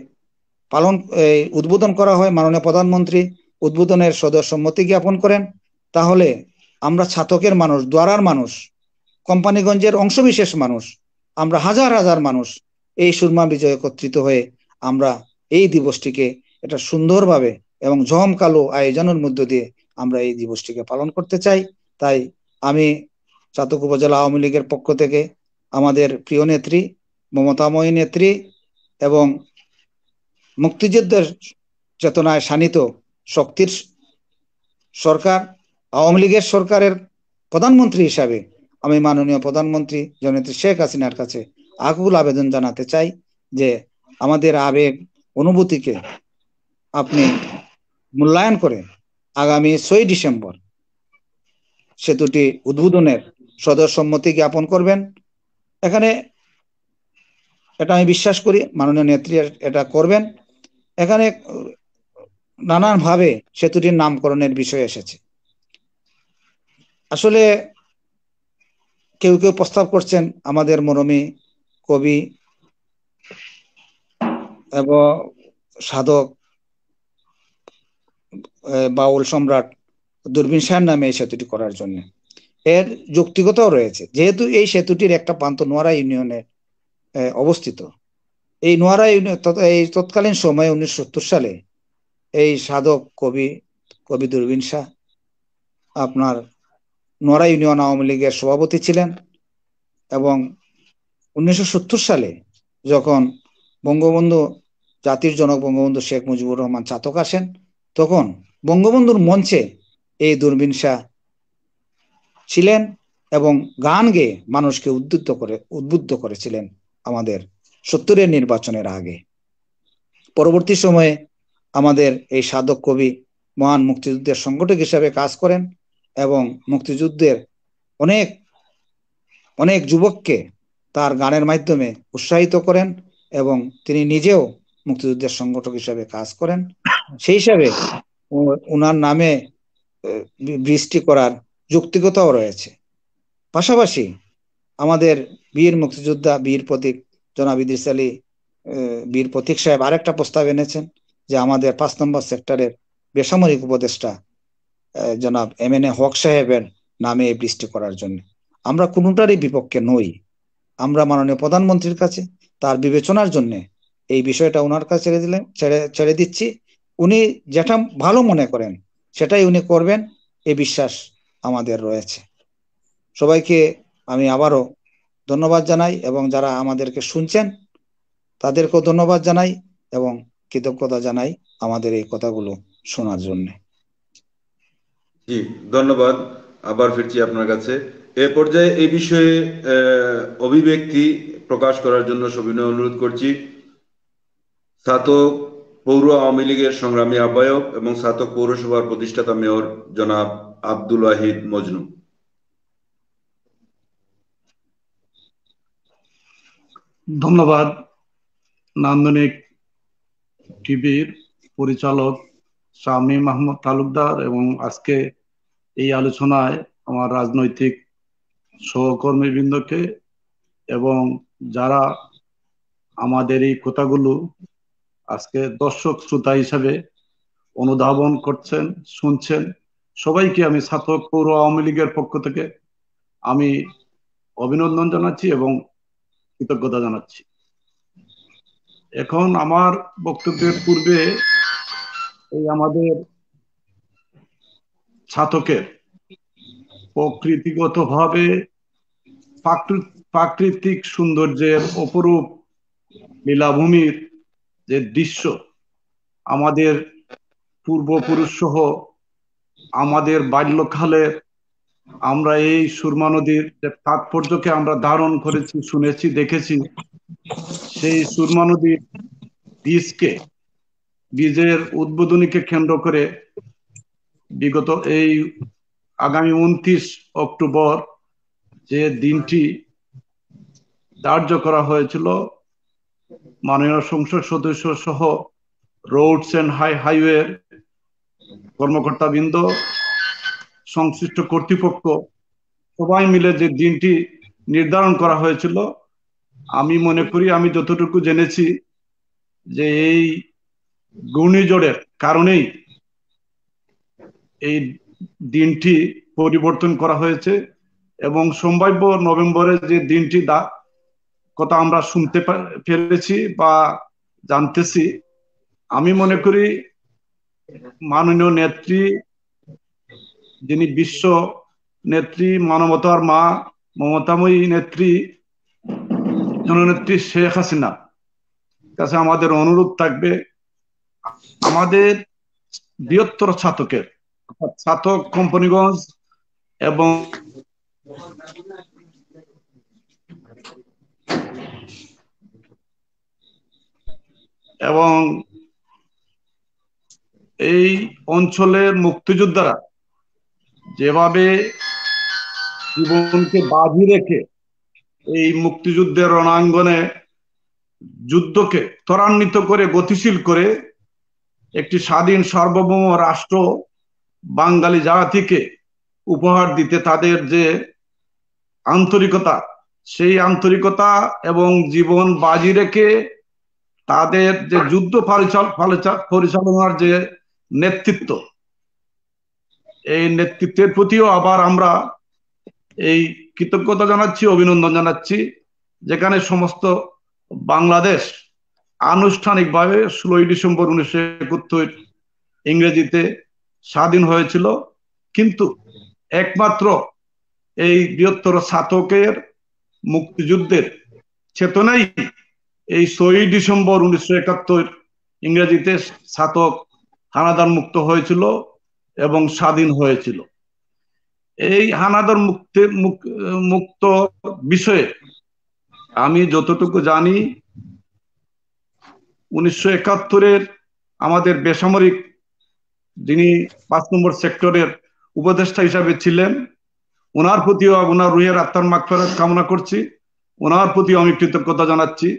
উদ্বোধন করা হয়, মাননীয় প্রধানমন্ত্রী উদ্বোধনের সদস্যসম্মতি জ্ঞাপন করেন, তাহলে আমরা ছাতকের মানুষ, দ্বারার মানুষ, কোম্পানিগঞ্জের অংশবিশেষ মানুষ, আমরা হাজার হাজার মানুষ এই সুরমা বিজয়ে একত্রিত হয়ে আমরা এই দিবসটিকে এটা সুন্দরভাবে এবং জমকালো আয়োজনের মধ্য দিয়ে আমরা এই দিবসটিকে পালন করতে চাই। তাই আমি ছাতক উপজেলা আওয়ামী লীগের পক্ষ থেকে আমাদের প্রিয় নেত্রী, মমতাময়ী নেত্রী এবং মুক্তিযুদ্ধের চেতনায় শানিত শক্তির সরকার, আওয়ামী লীগের সরকারের প্রধানমন্ত্রী হিসাবে আমি মাননীয় প্রধানমন্ত্রী জননেত্রী শেখ হাসিনার কাছে আকুল আবেদন জানাতে চাই যে আমাদের আবেগ, অনুভূতিকে আপনি মূল্যায়ন করে আগামী 6 ডিসেম্বর সেতুটি উদ্বোধনের সদস্যসম্মতি জ্ঞাপন করবেন। এখানে এটা আমি বিশ্বাস করি মাননীয় নেত্রী এটা করবেন। এখানে নানানভাবে সেতুটির নামকরণের বিষয় এসেছে। আসলে কেউ কেউ প্রস্তাব করছেন আমাদের মরমী কবি এবং সাধক বাউল সম্রাট দূরবীন শাহের নামে এই সেতুটি করার জন্য। এর যৌক্তিকতাও রয়েছে, যেহেতু এই সেতুটির একটা প্রান্ত নোয়ারা ইউনিয়নে অবস্থিত। এই নোয়ারা ইউনিয়ন এই তৎকালীন সময়ে 1970 সালে এই সাধক কবি দূরবীন শাহ আপনার নোয়ারা ইউনিয়ন আওয়ামী লীগের সভাপতি ছিলেন এবং 1970 সালে যখন বঙ্গবন্ধু, জাতির জনক বঙ্গবন্ধু শেখ মুজিবুর রহমান ছাতক আসেন, তখন বঙ্গবন্ধুর মঞ্চে এই দূরবীন শাহ ছিলেন এবং গান গেয়ে মানুষকে উদ্বুদ্ধ করেছিলেন আমাদের 70-এর নির্বাচনের আগে। পরবর্তী সময়ে আমাদের এই সাধক কবি মহান মুক্তিযুদ্ধের সংগঠক হিসাবে কাজ করেন এবং মুক্তিযুদ্ধের অনেক অনেক যুবককে তার গানের মাধ্যমে উৎসাহিত করেন এবং তিনি নিজেও মুক্তিযুদ্ধের সংগঠক হিসাবে কাজ করেন। সেই হিসাবে ওনার নামে বৃষ্টি করার যৌক্তিকতাও রয়েছে। পাশাপাশি আমাদের বীর মুক্তিযোদ্ধা, বীর প্রতীক জনাব ইদ্রিস আলী বীর প্রতীক সাহেব আরেকটা প্রস্তাব এনেছেন যে আমাদের 5 নম্বর সেক্টরের বেসামরিক উপদেষ্টা জনাব MNA হক সাহেবের নামে বৃষ্টি করার জন্য। আমরা কোনোটারই বিপক্ষে নই। আমরা মাননীয় প্রধানমন্ত্রীর কাছে তার বিবেচনার জন্য এই বিষয়টা ওনার কাছে ছেড়ে দিচ্ছি। উনি যেটা ভালো মনে করেন সেটাই উনি করবেন, এই বিশ্বাস আমাদের রয়েছে। সবাইকে আমি আবারও ধন্যবাদ জানাই এবং যারা আমাদেরকে শুনছেন তাদেরকেও ধন্যবাদ জানাই এবং কৃতজ্ঞতা জানাই আমাদের এই কথাগুলো শোনার জন্য। জি, ধন্যবাদ। আবার ফিরছি আপনার কাছে। এ পর্যায়ে এই বিষয়ে অভিব্যক্তি প্রকাশ করার জন্য সবিনয় অনুরোধ করছি ছাতক পৌর আওয়ামী লীগের সংগ্রামী আহ্বায়ক এবং ছাতক পৌরসভার প্রতিষ্ঠাতা মেয়র জনাব আব্দুল ওয়াহিদ মজনু। ধন্যবাদ নান্দনিক টিভির পরিচালক শামীম আহমদ তালুকদার এবং আজকে এই আলোচনায় আমার রাজনৈতিক সহকর্মীবৃন্দকে এবং যারা আমাদের এই কথাগুলো আজকে দর্শক শ্রোতা হিসাবে অনুধাবন করছেন, শুনছেন, সবাইকে আমি ছাত্র পৌর আওয়ামী লীগের পক্ষ থেকে আমি অভিনন্দন জানাচ্ছি এবং কৃতজ্ঞতা জানাচ্ছি। এখন আমার বক্তব্যের পূর্বে এই আমাদের ছাতকের প্রকৃতিগতভাবে প্রাকৃতিক সৌন্দর্যের অপরূপ লীলাভূমির যে দৃশ্য, আমাদের পূর্বপুরুষ সহ আমাদের বাল্যকালের আমরা এই সুরমা নদীর যে তাৎপর্যকে আমরা ধারণ করেছি, শুনেছি, দেখেছি, সেই সুরমা নদীর বীজের উদ্বোধনীকে কেন্দ্র করে বিগত এই আগামী 29 অক্টোবর যে দিনটি ধার্য করা হয়েছিল, মাননীয় সংসদ সদস্য সহ রোডস এন্ড হাইওয়ে কর্মকর্তাবৃন্দ, সংশ্লিষ্ট কর্তৃপক্ষ সবাই মিলে যে দিনটি নির্ধারণ করা হয়েছিল, আমি মনে করি, আমি যতটুকু জেনেছি, যে এই ঘূর্ণিঝড়ের কারণেই এই দিনটি পরিবর্তন করা হয়েছে এবং সম্ভাব্য নভেম্বরের যে দিনটি কথা আমরা শুনতে পেরেছি বা জানতেছি, আমি মনে করি মাননীয় নেত্রী, যিনি বিশ্ব নেত্রী, মানবতার মা, মমতাময়ী নেত্রী, জননেত্রী শেখ হাসিনা কাছে আমাদের অনুরোধ থাকবে, আমাদের বৃহত্তর ছাতকের ছাতক কোম্পানিগঞ্জ এবং এই অঞ্চলের মুক্তিযোদ্ধারা যেভাবে জীবনকে বাজি রেখে এই মুক্তিযুদ্ধের রণাঙ্গনে যুদ্ধকে ত্বরান্বিত করে, গতিশীল করে একটি স্বাধীন সার্বভৌম রাষ্ট্র বাঙালি জাতিকে উপহার দিতে তাদের যে আন্তরিকতা, সেই আন্তরিকতা এবং জীবন বাজি রেখে তাদের যে যুদ্ধ পরিচালনার যে নেতৃত্ব, এই নেতৃত্বের প্রতিও আবার আমরা এই কৃতজ্ঞতা জানাচ্ছি, অভিনন্দন জানাচ্ছি, যেখানে সমস্ত বাংলাদেশ আনুষ্ঠানিকভাবে 16 ডিসেম্বর 1971 ইংরেজিতে স্বাধীন হয়েছিল, কিন্তু একমাত্র এই বৃহত্তর ছাতকের মুক্তিযুদ্ধের চেতনাই এই 6 ডিসেম্বর 1971 ইংরেজিতে ছাতক হানাদার মুক্ত হয়েছিল এবং স্বাধীন হয়েছিল। এই হানাদার মুক্ত বিষয়ে আমি যতটুকু জানি, 1971 আমাদের বেসামরিক, যিনি 5 নম্বর সেক্টরের উপদেষ্টা হিসাবে ছিলেন, ওনার প্রতিও, ওনার রুহের আত্মার মাগফিরাত কামনা করছি, ওনার প্রতিও আমি কৃতজ্ঞতা জানাচ্ছি।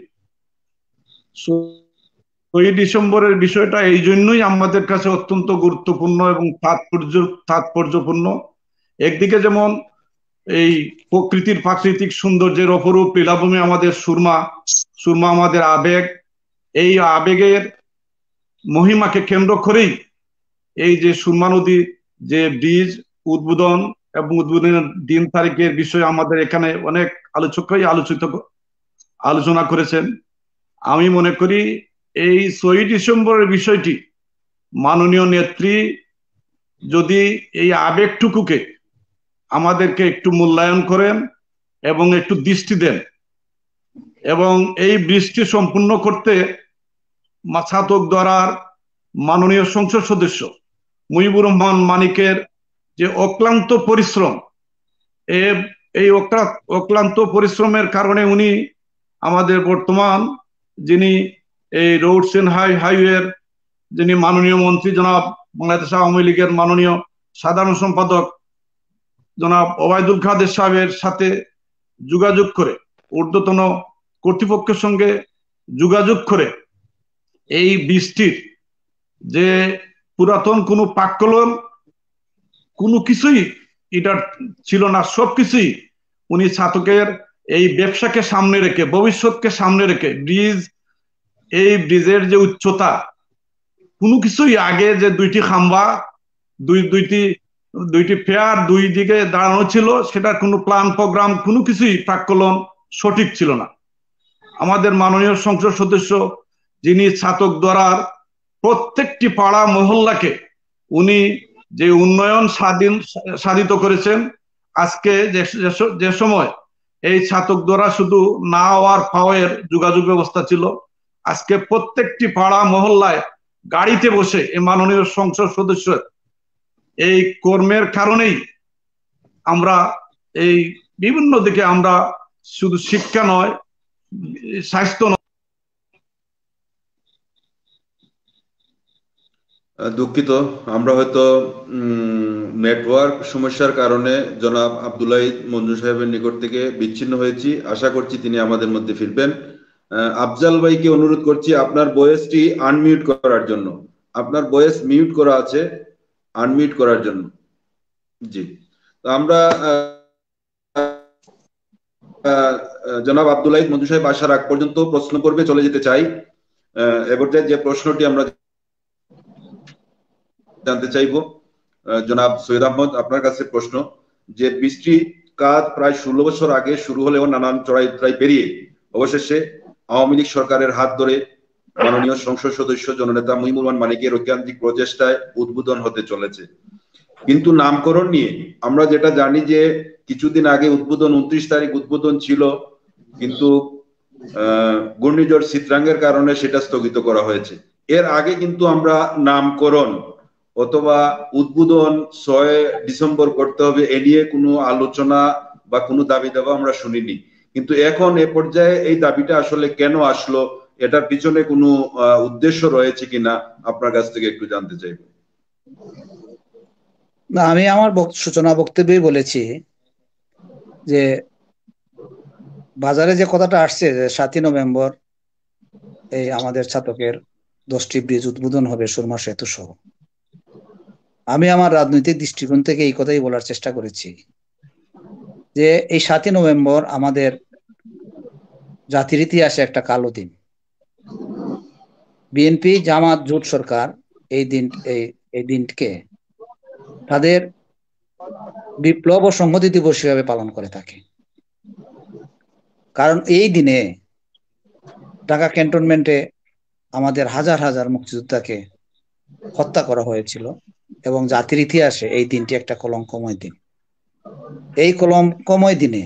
6 ডিসেম্বরের বিষয়টা এই জন্যই আমাদের কাছে অত্যন্ত গুরুত্বপূর্ণ এবং তাৎপর্যপূর্ণ। একদিকে যেমন এই প্রকৃতির প্রাকৃতিক সৌন্দর্যের অপরূপ লীলাভূমি আমাদের সুরমা আমাদের আবেগ, এই আবেগের মহিমাকে কেন্দ্র করেই এই যে সুরমা নদী যে ব্রিজ উদ্বোধন এবং উদ্বোধনের দিন তারিখের বিষয়ে আমাদের এখানে অনেক আলোচকই আলোচনা করেছেন। আমি মনে করি এই 6 ডিসেম্বরের বিষয়টি মাননীয় নেত্রী যদি এই আবেগটুকুকে আমাদেরকে একটু মূল্যায়ন করেন এবং একটু দৃষ্টি দেন, এবং এই বৃষ্টি সম্পূর্ণ করতে ছাতক দ্বারার মাননীয় সংসদ সদস্য মুজিবুর রহমান মানিকের যে অক্লান্ত পরিশ্রম, এই অক্লান্ত পরিশ্রমের কারণে উনি আমাদের বর্তমান যিনি এই রোডস এন্ড হাইওয়ের যিনি মাননীয় মন্ত্রী জনাব বাংলাদেশ আওয়ামী লীগের মাননীয় সাধারণ সম্পাদক জনাব ওবায়দুল কাদের সাহেবের সাথে যোগাযোগ করে ঊর্ধ্বতন কর্তৃপক্ষের সঙ্গে যোগাযোগ করে এই বৃষ্টির যে পুরাতন কোনো পাক্কলন কোনো কিছুই এটা ছিল না, সবকিছুই উনি ছাতকের এই ব্যবসাকে সামনে রেখে, ভবিষ্যৎকে সামনে রেখে, এই ব্রিজের যে উচ্চতা, কোনো কিছুই আগে যে দুইটি খাম্বা, দুইটি পেয়ার দুই দিকে দাঁড়ানো ছিল, সেটার কোনো প্ল্যান প্রোগ্রাম কোনো কিছুই প্রাক্কলন সঠিক ছিল না। আমাদের মাননীয় সংসদ সদস্য যিনি ছাতক দ্বারার প্রত্যেকটি পাড়া মহল্লাকে উনি যে উন্নয়ন সাধিত করেছেন, আজকে যে সময় এই ছাতক দ্বারা শুধু নাও আর ফাওয়ের যোগাযোগ ব্যবস্থা ছিল, আজকে প্রত্যেকটি পাড়া মহল্লায় গাড়িতে বসে এই মাননীয় সংসদ সদস্য এই কর্মের কারণেই আমরা এই বিভিন্ন দিকে আমরা শুধু শিক্ষা নয়, স্বাস্থ্য নয়। দুঃখিত, আমরা হয়তো নেটওয়ার্ক সমস্যার কারণে জনাব আব্দুল মঞ্জু সাহেবের নিকট থেকে বিচ্ছিন্ন হয়েছি। আশা করছি তিনি আমাদের মধ্যে ফিরবেন। আফজাল ভাইকে অনুরোধ করছি আপনার ভয়েসটি আনমিউট করার জন্য। আপনার ভয়েস মিউট করা আছে, আনমিউট করার জন্য। জি, তো আমরা জনাব আব্দুল মঞ্জু সাহেব আসার আগ পর্যন্ত প্রশ্ন পর্বে চলে যেতে চাই। এবার যে প্রশ্নটি আমরা জানতে চাইব, জনাব সৈয়দ আহমদ, আপনার কাছে প্রশ্ন যে বৃষ্টি কাজ প্রায় 16 বছর আগে শুরু হলেও নানান চড়াই উতরাই পেরিয়ে অবশেষে আওয়ামী লীগ সরকারের হাত ধরে মাননীয় সংসদ সদস্য জননেতা মুজিবুর রহমান মানিকের ঐকান্তিক প্রচেষ্টায় উদ্বোধন হতে চলেছে। কিন্তু নামকরণ নিয়ে আমরা যেটা জানি যে কিছুদিন আগে উদ্বোধন 29 তারিখ উদ্বোধন ছিল, কিন্তু ঘূর্ণিঝড় চিত্রাঙ্গের কারণে সেটা স্থগিত করা হয়েছে। এর আগে কিন্তু আমরা নামকরণ অথবা উদ্বোধন 6 ডিসেম্বর করতে হবে এ নিয়ে কোনো আলোচনা বা কোনো দাবি দাবা আমরা শুনিনি। কিন্তু এখন এ পর্যায়ে এই দাবিটা আসলে কেন আসলো, এটার পিছনে কোনো উদ্দেশ্য রয়েছে কিনা আপনার কাছ থেকে একটু জানতে চাইব। না, আমি আমার সূচনা বক্তব্যে বলেছি যে বাজারে যে কথাটা আসছে যে 7ই নভেম্বর এই আমাদের ছাতকের 10টি ব্রিজ উদ্বোধন হবে, সুরমা সেতু সহ। আমি আমার রাজনৈতিক দৃষ্টিকোণ থেকে এই কথাই বলার চেষ্টা করেছি যে এই 7ই নভেম্বর আমাদের জাতির ইতিহাসে একটা কালো দিন। বিএনপি জামাত জোট সরকার এই দিনকে তাদের বিপ্লব ও সংহতি দিবস হিসেবে পালন করে থাকে। কারণ এই দিনে ঢাকা ক্যান্টনমেন্টে আমাদের হাজার হাজার মুক্তিযোদ্ধাকে হত্যা করা হয়েছিল এবং জাতির ইতিহাসে এই দিনটি একটা কলঙ্কময় দিন। এই কলঙ্কময় দিনে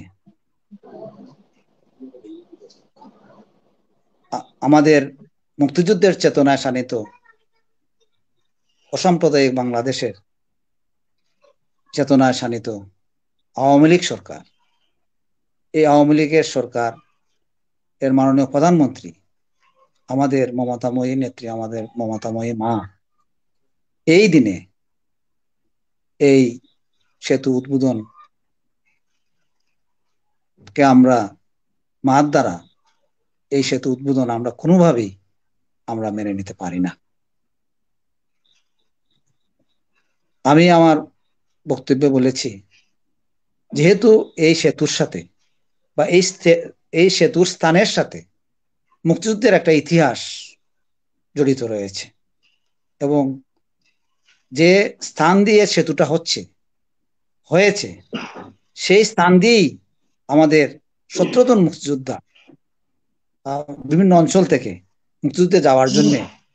আমাদের মুক্তিযুদ্ধের চেতনায় শানিত অসাম্প্রদায়িক বাংলাদেশের চেতনায় শানিত আওয়ামী লীগ সরকার, এই আওয়ামী লীগের সরকার এর মাননীয় প্রধানমন্ত্রী আমাদের মমতাময়ী নেত্রী, আমাদের মমতাময়ী মা, এই দিনে এই সেতু উদ্বোধন কে আমরা মার দ্বারা এই সেতু উদ্বোধন আমরা কোনোভাবেই আমরা মেনে নিতে পারি না। আমি আমার বক্তব্যে বলেছি যেহেতু এই সেতুর সাথে বা এই সেতুর স্থানের সাথে মুক্তিযুদ্ধের একটা ইতিহাস জড়িত রয়েছে এবং যে স্থান দিয়ে সেতুটা হয়েছে সেই স্থান দিয়েই আমাদের 17 জন মুক্তিযোদ্ধা বিভিন্ন অঞ্চল থেকে মুক্তিযুদ্ধে যাওয়ার জন্য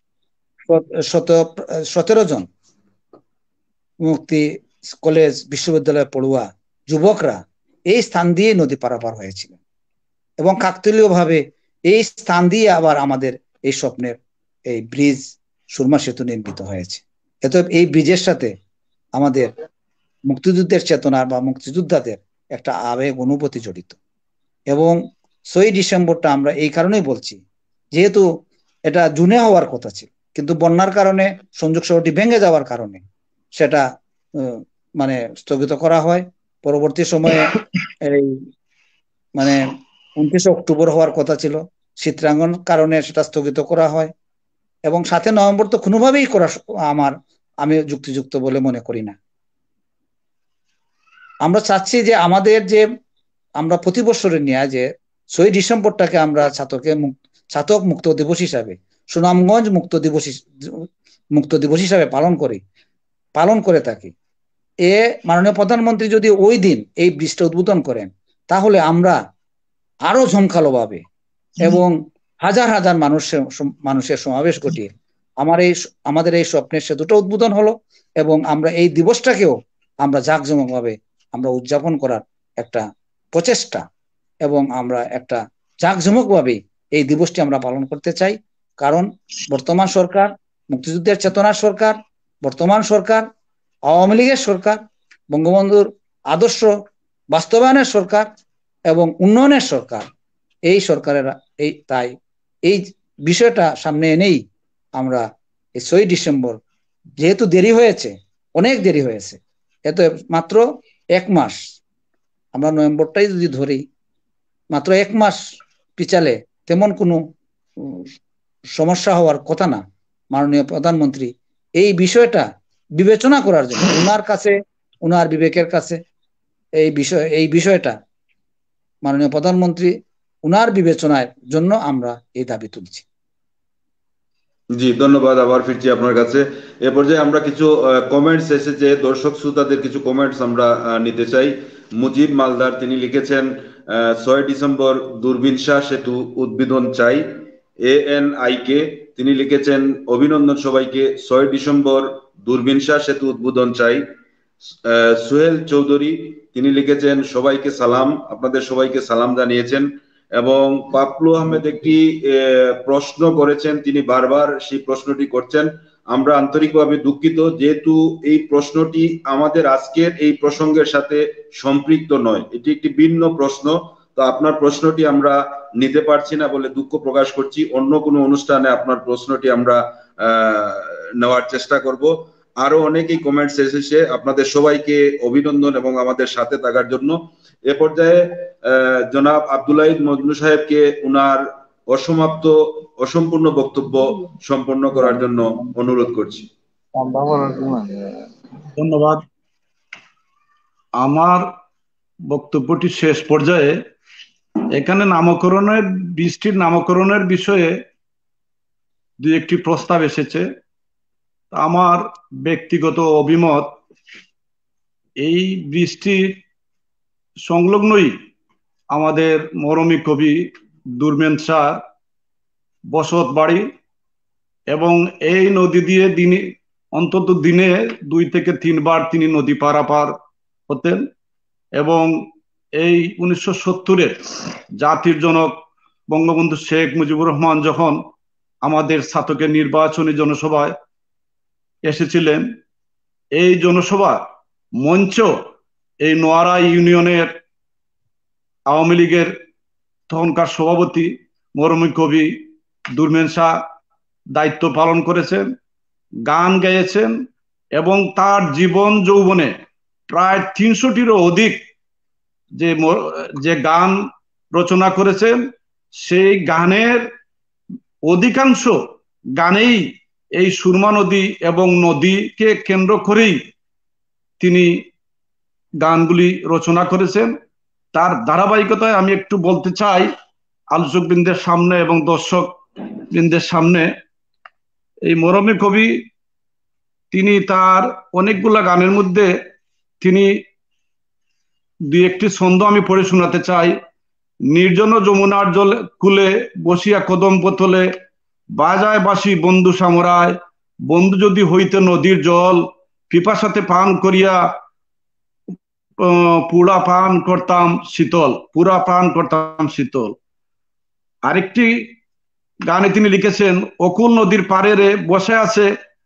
17 জন মুক্তি কলেজ বিশ্ববিদ্যালয়ের পড়ুয়া যুবকরা এই স্থান দিয়ে নদী পারাপার হয়েছিল এবং কাকতালীয়ভাবে এই স্থান দিয়ে আবার আমাদের এই স্বপ্নের এই ব্রিজ সুরমা সেতু নির্মিত হয়েছে। এত এই ব্রিজের সাথে আমাদের মুক্তিযুদ্ধের চেতনা বা মুক্তিযোদ্ধাদের একটা আবেগ অনুভূতি জড়িত এবং 6 ডিসেম্বরটা আমরা এই কারণেই বলছি যেহেতু এটা জুনে হওয়ার কথা ছিল, কিন্তু বন্যার কারণে সংযোগ সড়কটি ভেঙে যাওয়ার কারণে সেটা মানে স্থগিত করা হয়। পরবর্তী সময়ে এই মানে 29 অক্টোবর হওয়ার কথা ছিল, চিত্রাঙ্গন কারণে সেটা স্থগিত করা হয়, এবং 7 নভেম্বর তো কোনোভাবেই করা আমি যুক্তিযুক্ত বলে মনে করি না। আমরা চাচ্ছি যে আমাদের যে আমরা প্রতি বছরের নিয়ে যে 6 ডিসেম্বরটাকে আমরা ছাতক মুক্ত দিবস হিসাবে, সুনামগঞ্জ মুক্ত দিবস হিসাবে পালন করে থাকি। মাননীয় প্রধানমন্ত্রী যদি ওই দিন এই ব্রিজটা উদ্বোধন করেন, তাহলে আমরা আরো জমকালোভাবে এবং হাজার হাজার মানুষের সমাবেশ ঘটিয়ে আমাদের এই স্বপ্নের সেতুটা উদ্বোধন হলো, এবং আমরা এই দিবসটাকেও আমরা জাঁকজমকভাবে আমরা উদযাপন করার একটা প্রচেষ্টা, এবং আমরা একটা জাঁকজমকভাবে এই দিবসটি আমরা পালন করতে চাই। কারণ বর্তমান সরকার মুক্তিযুদ্ধের চেতনার সরকার, বর্তমান সরকার আওয়ামী লীগের সরকার, বঙ্গবন্ধুর আদর্শ বাস্তবায়নের সরকার এবং উন্নয়নের সরকার। এই সরকারের তাই এই বিষয়টা সামনে এনেই আমরা এই 6 ডিসেম্বর, যেহেতু দেরি হয়েছে, অনেক দেরি হয়েছে, এত মাত্র 1 মাস, আমরা নভেম্বরটাই যদি ধরি, মাত্র 1 মাস পিছালে তেমন কোনো সমস্যা হওয়ার কথা না। মাননীয় প্রধানমন্ত্রী এই বিষয়টা বিবেচনা করার জন্য উনার বিবেকের কাছে এই বিষয়টা মাননীয় প্রধানমন্ত্রী উনার বিবেচনার জন্য আমরা এই দাবি তুলছি। জি, ধন্যবাদ। আবার ফিরছি আপনার কাছে। এ পর্যায়ে আমরা কিছু কমেন্টস এসেছে, দর্শক শ্রোতাদের কিছু কমেন্টস আমরা নিতে চাই। মুজিব মালদার তিনি লিখেছেন 6 ডিসেম্বর দূরবীন শাহ সেতু উদ্বোধন চাই। ANIK তিনি লিখেছেন অভিনন্দন সবাইকে, 6 ডিসেম্বর দূরবীন শাহ সেতু উদ্বোধন চাই। সোহেল চৌধুরী তিনি লিখেছেন সবাইকে সালাম, আপনাদের সবাইকে সালাম জানিয়েছেন। এবং পাপলু আহমেদ একটি প্রশ্ন করেছেন, তিনি বারবার সেই প্রশ্নটি করছেন। আমরা আন্তরিকভাবে দুঃখিত, যেহেতু এই প্রশ্নটি আমাদের আজকের এই প্রসঙ্গের সাথে সম্পৃক্ত নয়, এটি একটি ভিন্ন প্রশ্ন। তো আপনার প্রশ্নটি আমরা নিতে পারছি না বলে দুঃখ প্রকাশ করছি। অন্য কোনো অনুষ্ঠানে আপনার প্রশ্নটি আমরা নেওয়ার চেষ্টা করব। আরো অনেকেই কমেন্টস এসেছে, আপনাদের সবাইকে অভিনন্দন এবং আমাদের সাথে থাকার জন্য। এ পর্যায়ে জনাব আব্দুল্লাহিদ মজনু সাহেবকে উনার অসম্পূর্ণ বক্তব্য সম্পন্ন করার জন্য অনুরোধ করছি। ধন্যবাদ। আমার বক্তব্যটি শেষ পর্যায়ে এখানে বৃষ্টির নামকরণের বিষয়ে দুই একটি প্রস্তাব এসেছে। আমার ব্যক্তিগত অভিমত, এই বৃষ্টির সংলগ্নই আমাদের মরমী কবি দূরবীন শাহ বসত বাড়ি, এবং এই নদী দিয়ে অন্তত দিনে 2 থেকে 3 বার তিনি নদী পারাপার হতেন। এবং এই 1970-এর জাতির জনক বঙ্গবন্ধু শেখ মুজিবুর রহমান যখন আমাদের ছাতকের নির্বাচনী জনসভায় এসেছিলেন, এই জনসভা মঞ্চ এই নোয়ারা ইউনিয়নের আওয়ামী লীগের তখনকার সভাপতি মরমী কবি দূরবীন শাহ দায়িত্ব পালন করেছেন, গান গেয়েছেন, এবং তার জীবন যৌবনে প্রায় 300টিরও অধিক যে গান রচনা করেছেন, সেই গানের অধিকাংশ গানেই এই সুরমা নদী এবং নদীকে কেন্দ্র করেই তিনি গানগুলি রচনা করেছেন। তার ধারাবাহিকতায় আমি একটু বলতে চাই আলোচক বৃন্দের সামনে এবং দর্শক বৃন্দের সামনে, এই মরমী কবি তিনি তার অনেকগুলা গানের মধ্যে তিনি 2-1টি ছন্দ আমি পড়ে শোনাতে চাই। নির্জন যমুনার জলে কুলে বসিয়া কদম পতলে বাজায় বাসি বন্ধু সামরায়, বন্ধু যদি হইতে নদীর জল পিপাসাতে পান করিয়া পুরা পান করতাম শীতল। আরেকটি গানে তিনি লিখেছেন অকুল নদীর পারে রে বসে আছে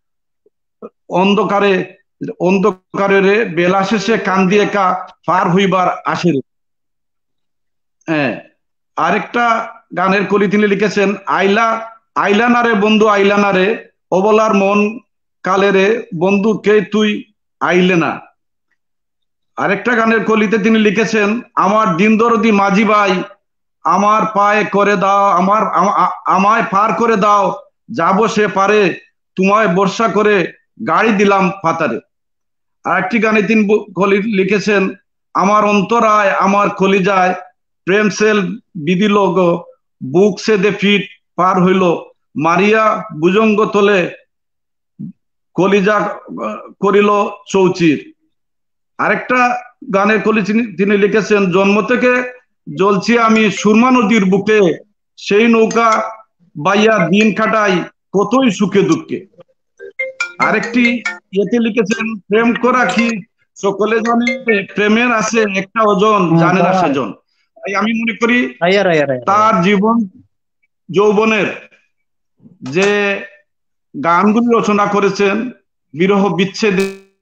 অন্ধকারে রে বেলা শেষে কান্দি একা পার হইবার আসে রে। হ্যাঁ, আরেকটা গানের কলি তিনি লিখেছেন আইলানা রে বন্ধু আইলানা রে অবলার মন কালে রে বন্ধু কে তুই আইলে না। আরেকটা গানের কলিতে তিনি লিখেছেন আমার দিন দরদি মাঝি ভাই আমার পায়ে করে দাও, আমায় পার করে দাও, যাবো সে পারে, তোমায় বর্ষা করে গাড়ি দিলাম পাতারে। আরেকটি গানে তিনি লিখেছেন, আমার অন্তরায় আমার কলিজায় প্রেম সেল বিদিল গো, বুক সে দে ফিট পার হইল, মারিয়া ভুজঙ্গ তলে কলিজা করিল চৌচির। আরেকটা গানের কলি তিনি লিখেছেন, জন্ম থেকে জ্বলছি আমি সুরমা নদীর বুকে, সেই নৌকা বাইয়া দিন কাটাই কতই সুখে দুঃখে। আরেকটি ইয়েতে লিখেছেন, প্রেম করা কি সকলে জানে, প্রেমের আছে একটা ওজন, জানে না সেজন। তাই আমি মনে করি তার জীবন যৌবনের যে গানগুলি রচনা করেছেন বিরহ বিচ্ছেদ,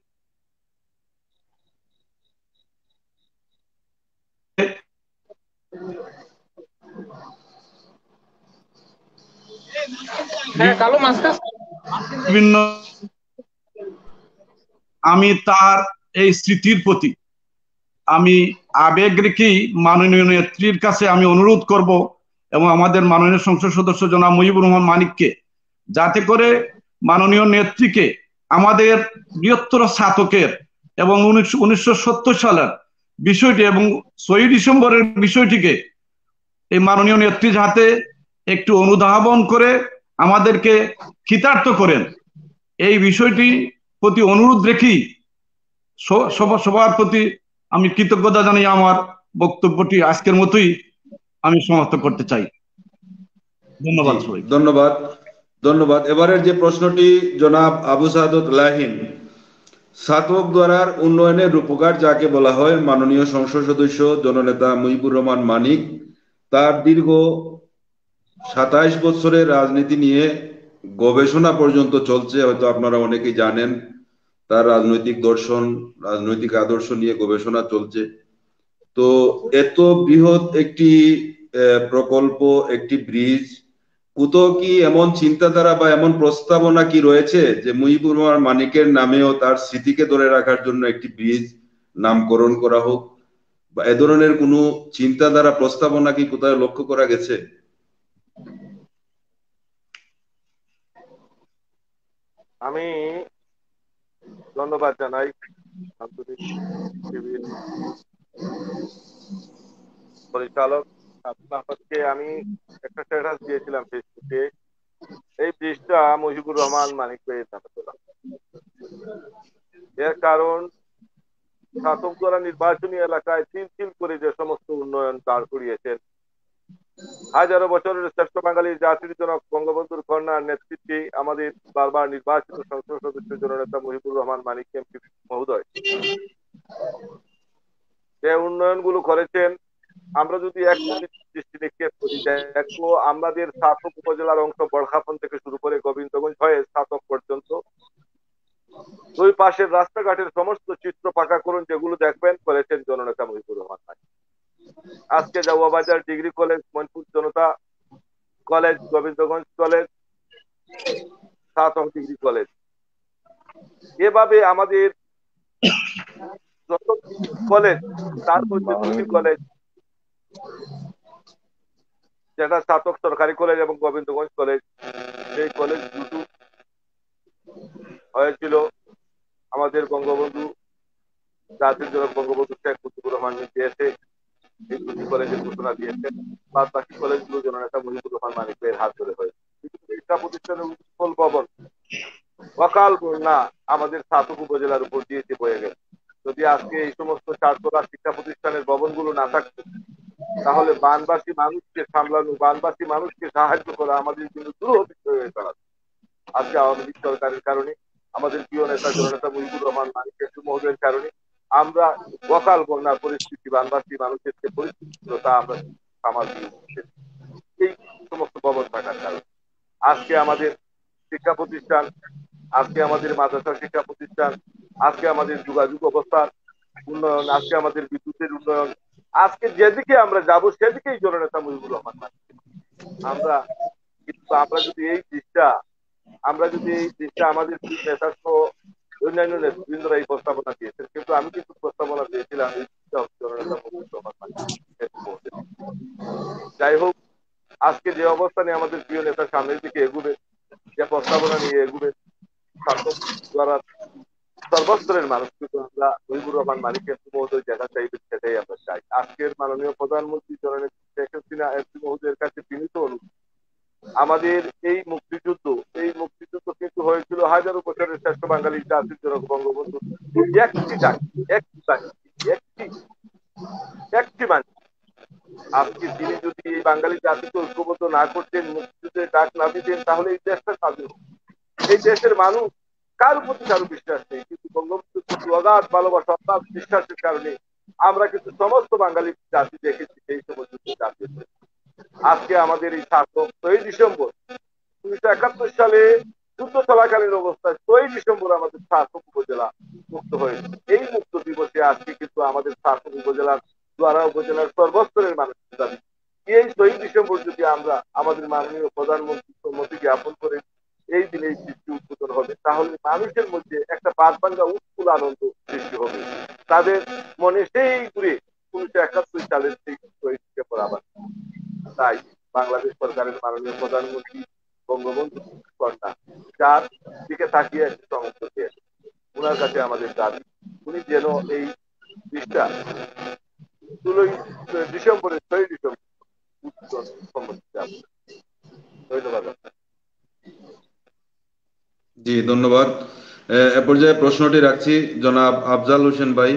বিভিন্ন, আমি তার এই স্মৃতির প্রতি আমি আবেগ রেখেই মাননীয় নেত্রীর কাছে আমি অনুরোধ করব এবং আমাদের মাননীয় সংসদ সদস্য জনাব মুজিবুর রহমান মানিককে, যাতে করে মাননীয় নেত্রীকে আমাদের বৃহত্তর স্নাতকের এবং 1970 সালের বিষয়টি এবং 6 ডিসেম্বরের বিষয়টিকে এই মাননীয় নেত্রী যাতে একটু অনুধাবন করে আমাদেরকে কৃতার্থ করেন, এই বিষয়টি প্রতি অনুরোধ রেখেই সবার প্রতি আমি কৃতজ্ঞতা জানিয়ে আমার বক্তব্যটি আজকের মতোই আমি সমাপ্ত করতে চাই। ধন্যবাদ সবাই। ধন্যবাদ, ধন্যবাদ। এবারের যে প্রশ্নটি জনাব আবু সাদত লাহিন, ছাতক দ্বারার উন্নয়নের রূপকার যাকে বলা হয়, মাননীয় সংসদ সদস্য জননেতা মুজিবুর রহমান মানিক তার দীর্ঘ 27 বছরের রাজনীতি নিয়ে গবেষণা পর্যন্ত চলছে, হয়তো আপনারা অনেকেই জানেন তার রাজনৈতিক দর্শন, রাজনৈতিক আদর্শ নিয়ে গবেষণা চলছে। তো এত বৃহৎ একটি প্রকল্প, একটি ব্রিজ, কোথাও কি এমন চিন্তাধারা বা এমন প্রস্তাবনা কি রয়েছে যে মুজিবুর রহমান মানিকের নামেও তার স্মৃতিকে ধরে রাখার জন্য একটি ব্রিজ নামকরণ করা হোক, বা এ ধরনের কোনো চিন্তাধারা প্রস্তাবনা কি কোথায় লক্ষ্য করা গেছে? আমি ধন্যবাদ জানাই পরিচালক আহমদকে। আমি একটা স্ট্যাটাস দিয়েছিলাম ফেসবুকে, এই ব্রিজটা মুজিবুর রহমান মানিক ভাইয়ের নামে তোলা। এর কারণ ছাতক দ্বারা নির্বাচনী এলাকায় তিল করে যে সমস্ত উন্নয়ন দাঁড় করিয়েছেন, হাজারো বছরের শ্রেষ্ঠ বাঙালির জাতির জনক বঙ্গবন্ধুর কন্যার নেতৃত্বে আমাদের বারবার নির্বাচিত সংসদ সদস্য জননেতা মুজিবুর রহমান মানিক এমপি মহোদয় যে উন্নয়নগুলো করেছেন, আমরা যদি একটু দৃষ্টি নিক্ষেপ করি, দেখবো আমাদের ছাতক উপজেলার অংশ বড়খাপন থেকে শুরু করে গোবিন্দগঞ্জ হয়ে ছাতক পর্যন্ত দুই পাশের রাস্তাঘাটের সমস্ত চিত্র পাকাকরণ যেগুলো দেখবেন করেছেন জননেতা মুজিবুর রহমান মানিক। আজকে Jauabazar degree college, Monpur Janata college, Gobindaganj college, Chhatak degree college, এভাবে আমাদের যত কলেজ, তার মধ্যে দুটি কলেজ, যেটা ছাতক সরকারি কলেজ এবং গোবিন্দগঞ্জ কলেজ, সেই কলেজ দুটো হয়েছিল আমাদের বঙ্গবন্ধু জাতির জনক বঙ্গবন্ধু শেখ মুজিবুর রহমান এসে এই দুটি কলেজের ঘোষণা দিয়েছেন। বাদ বাকি কলেজগুলো জননেতা মুজিবুর রহমান মানিকের হাত ধরে হয়েছে। শিক্ষা প্রতিষ্ঠানের উৎপল ভবন অকাল বন্যা আমাদের ছাতক উপজেলার উপর দিয়ে বয়ে গেছে। যদি আজকে এই সমস্ত চারতলা শিক্ষা প্রতিষ্ঠানের ভবনগুলো না থাকতো, তাহলে বানবাসী মানুষকে সামলানো, বানবাসী মানুষকে সাহায্য করা আমাদের জন্য দুরূহ বিষয় হয়ে দাঁড়াতো। আজকে আওয়ামী লীগ সরকারের কারণে, আমাদের প্রিয় নেতা জননেতা মুজিবুর রহমান মানিক মহোদয়ের কারণে আমরা অকাল বন্যার পরিস্থিতি, বানবাসী মানুষের যে পরিস্থিতি ছিল তা আমরা সামাল দিয়ে এই সমস্ত ভবন থাকার কারণে আজকে আমাদের শিক্ষা প্রতিষ্ঠান, আজকে আমাদের মাদ্রাসা শিক্ষা প্রতিষ্ঠান, আজকে আমাদের যোগাযোগ অবস্থার উন্নয়ন, আজকে আমাদের বিদ্যুতের উন্নয়ন, আজকে যেদিকে আমরা যাব সেদিকেই জননেতা মুজিবুর রহমান মানিক। আমরা যদি এই দৃষ্টা আমাদের নেতা সহ অন্যান্য নেতৃবৃন্দরা এই প্রস্তাবনা দিয়েছেন, কিন্তু আমি কিন্তু প্রস্তাবনা দিয়েছিলাম এই জননেতা মুজিবুর রহমান মানিক। যাই হোক, আজকে যে অবস্থানে আমাদের প্রিয় নেতা সামনের দিকে এগুবে, যে প্রস্তাবনা নিয়ে এগুবে, শাসক দ্বারা সর্বস্তরের মানুষ কিন্তু আমরা মুজিবুর রহমান মানিকের মহোদয় যেটা চাইবে সেটাই আমরা চাই। আজকের মাননীয় প্রধানমন্ত্রী জননেত্রী শেখ হাসিনা মহোদয়ের কাছে বিনীত অনুরোধ, আমাদের এই মুক্তিযুদ্ধ কিন্তু হয়েছিল হাজারো বছরের শ্রেষ্ঠ বাঙালি জাতির জনক বঙ্গবন্ধু একটি ডাক, একটি মানুষ। আজকে তিনি যদি এই বাঙালি জাতিকে ঐক্যবদ্ধ না করতেন, মুক্তিযুদ্ধের ডাক না দিতেন, তাহলে এই দেশটা স্বাধীন হতো। এই দেশের মানুষ কার প্রতি কারো বিশ্বাস নেই, কিন্তু বঙ্গবন্ধুর প্রতি অগাধ ভালোবাসা, অগাধ বিশ্বাসের কারণে আমরা কিন্তু সমস্ত বাঙালি জাতি দেখেছি সেই সমস্ত জাতি। আজকে আমাদের এই শাসক 6 ডিসেম্বর 1971 সালে যুদ্ধ চলাকালীন অবস্থায় 6 ডিসেম্বর আমাদের শাসক উপজেলা মুক্ত হয়েছে। এই মুক্ত দিবসে আজকে কিন্তু আমাদের শাসক উপজেলার দ্বারা উপজেলার সর্বস্তরের মানুষের দাবি, এই 6 ডিসেম্বর যদি আমরা আমাদের মাননীয় প্রধানমন্ত্রীর সম্মতি জ্ঞাপন করে এই দিনে এই সৃষ্টি উদ্বোধন হবে, তাহলে মানুষের মধ্যে একটা বাঁধভাঙ্গা উৎফুল আনন্দ সৃষ্টি হবে। তাদের মনে সেই ঘুরে 1971 সালের সেই 6 ডিসেম্বর আবার। তাই বাংলাদেশ সরকারের মাননীয় প্রধানমন্ত্রী বঙ্গবন্ধু কন্যা, যার দিকে তাকিয়ে আছে সমস্ত দেশ, ওনার কাছে আমাদের দাবি, উনি যেন এই দিকটা 16 ডিসেম্বরের 6 ডিসেম্বর সম্মতি জানান। ধন্যবাদ। জি ধন্যবাদ। এ পর্যায়ে প্রশ্নটি রাখছি জনাব আফজাল হোসেন ভাই।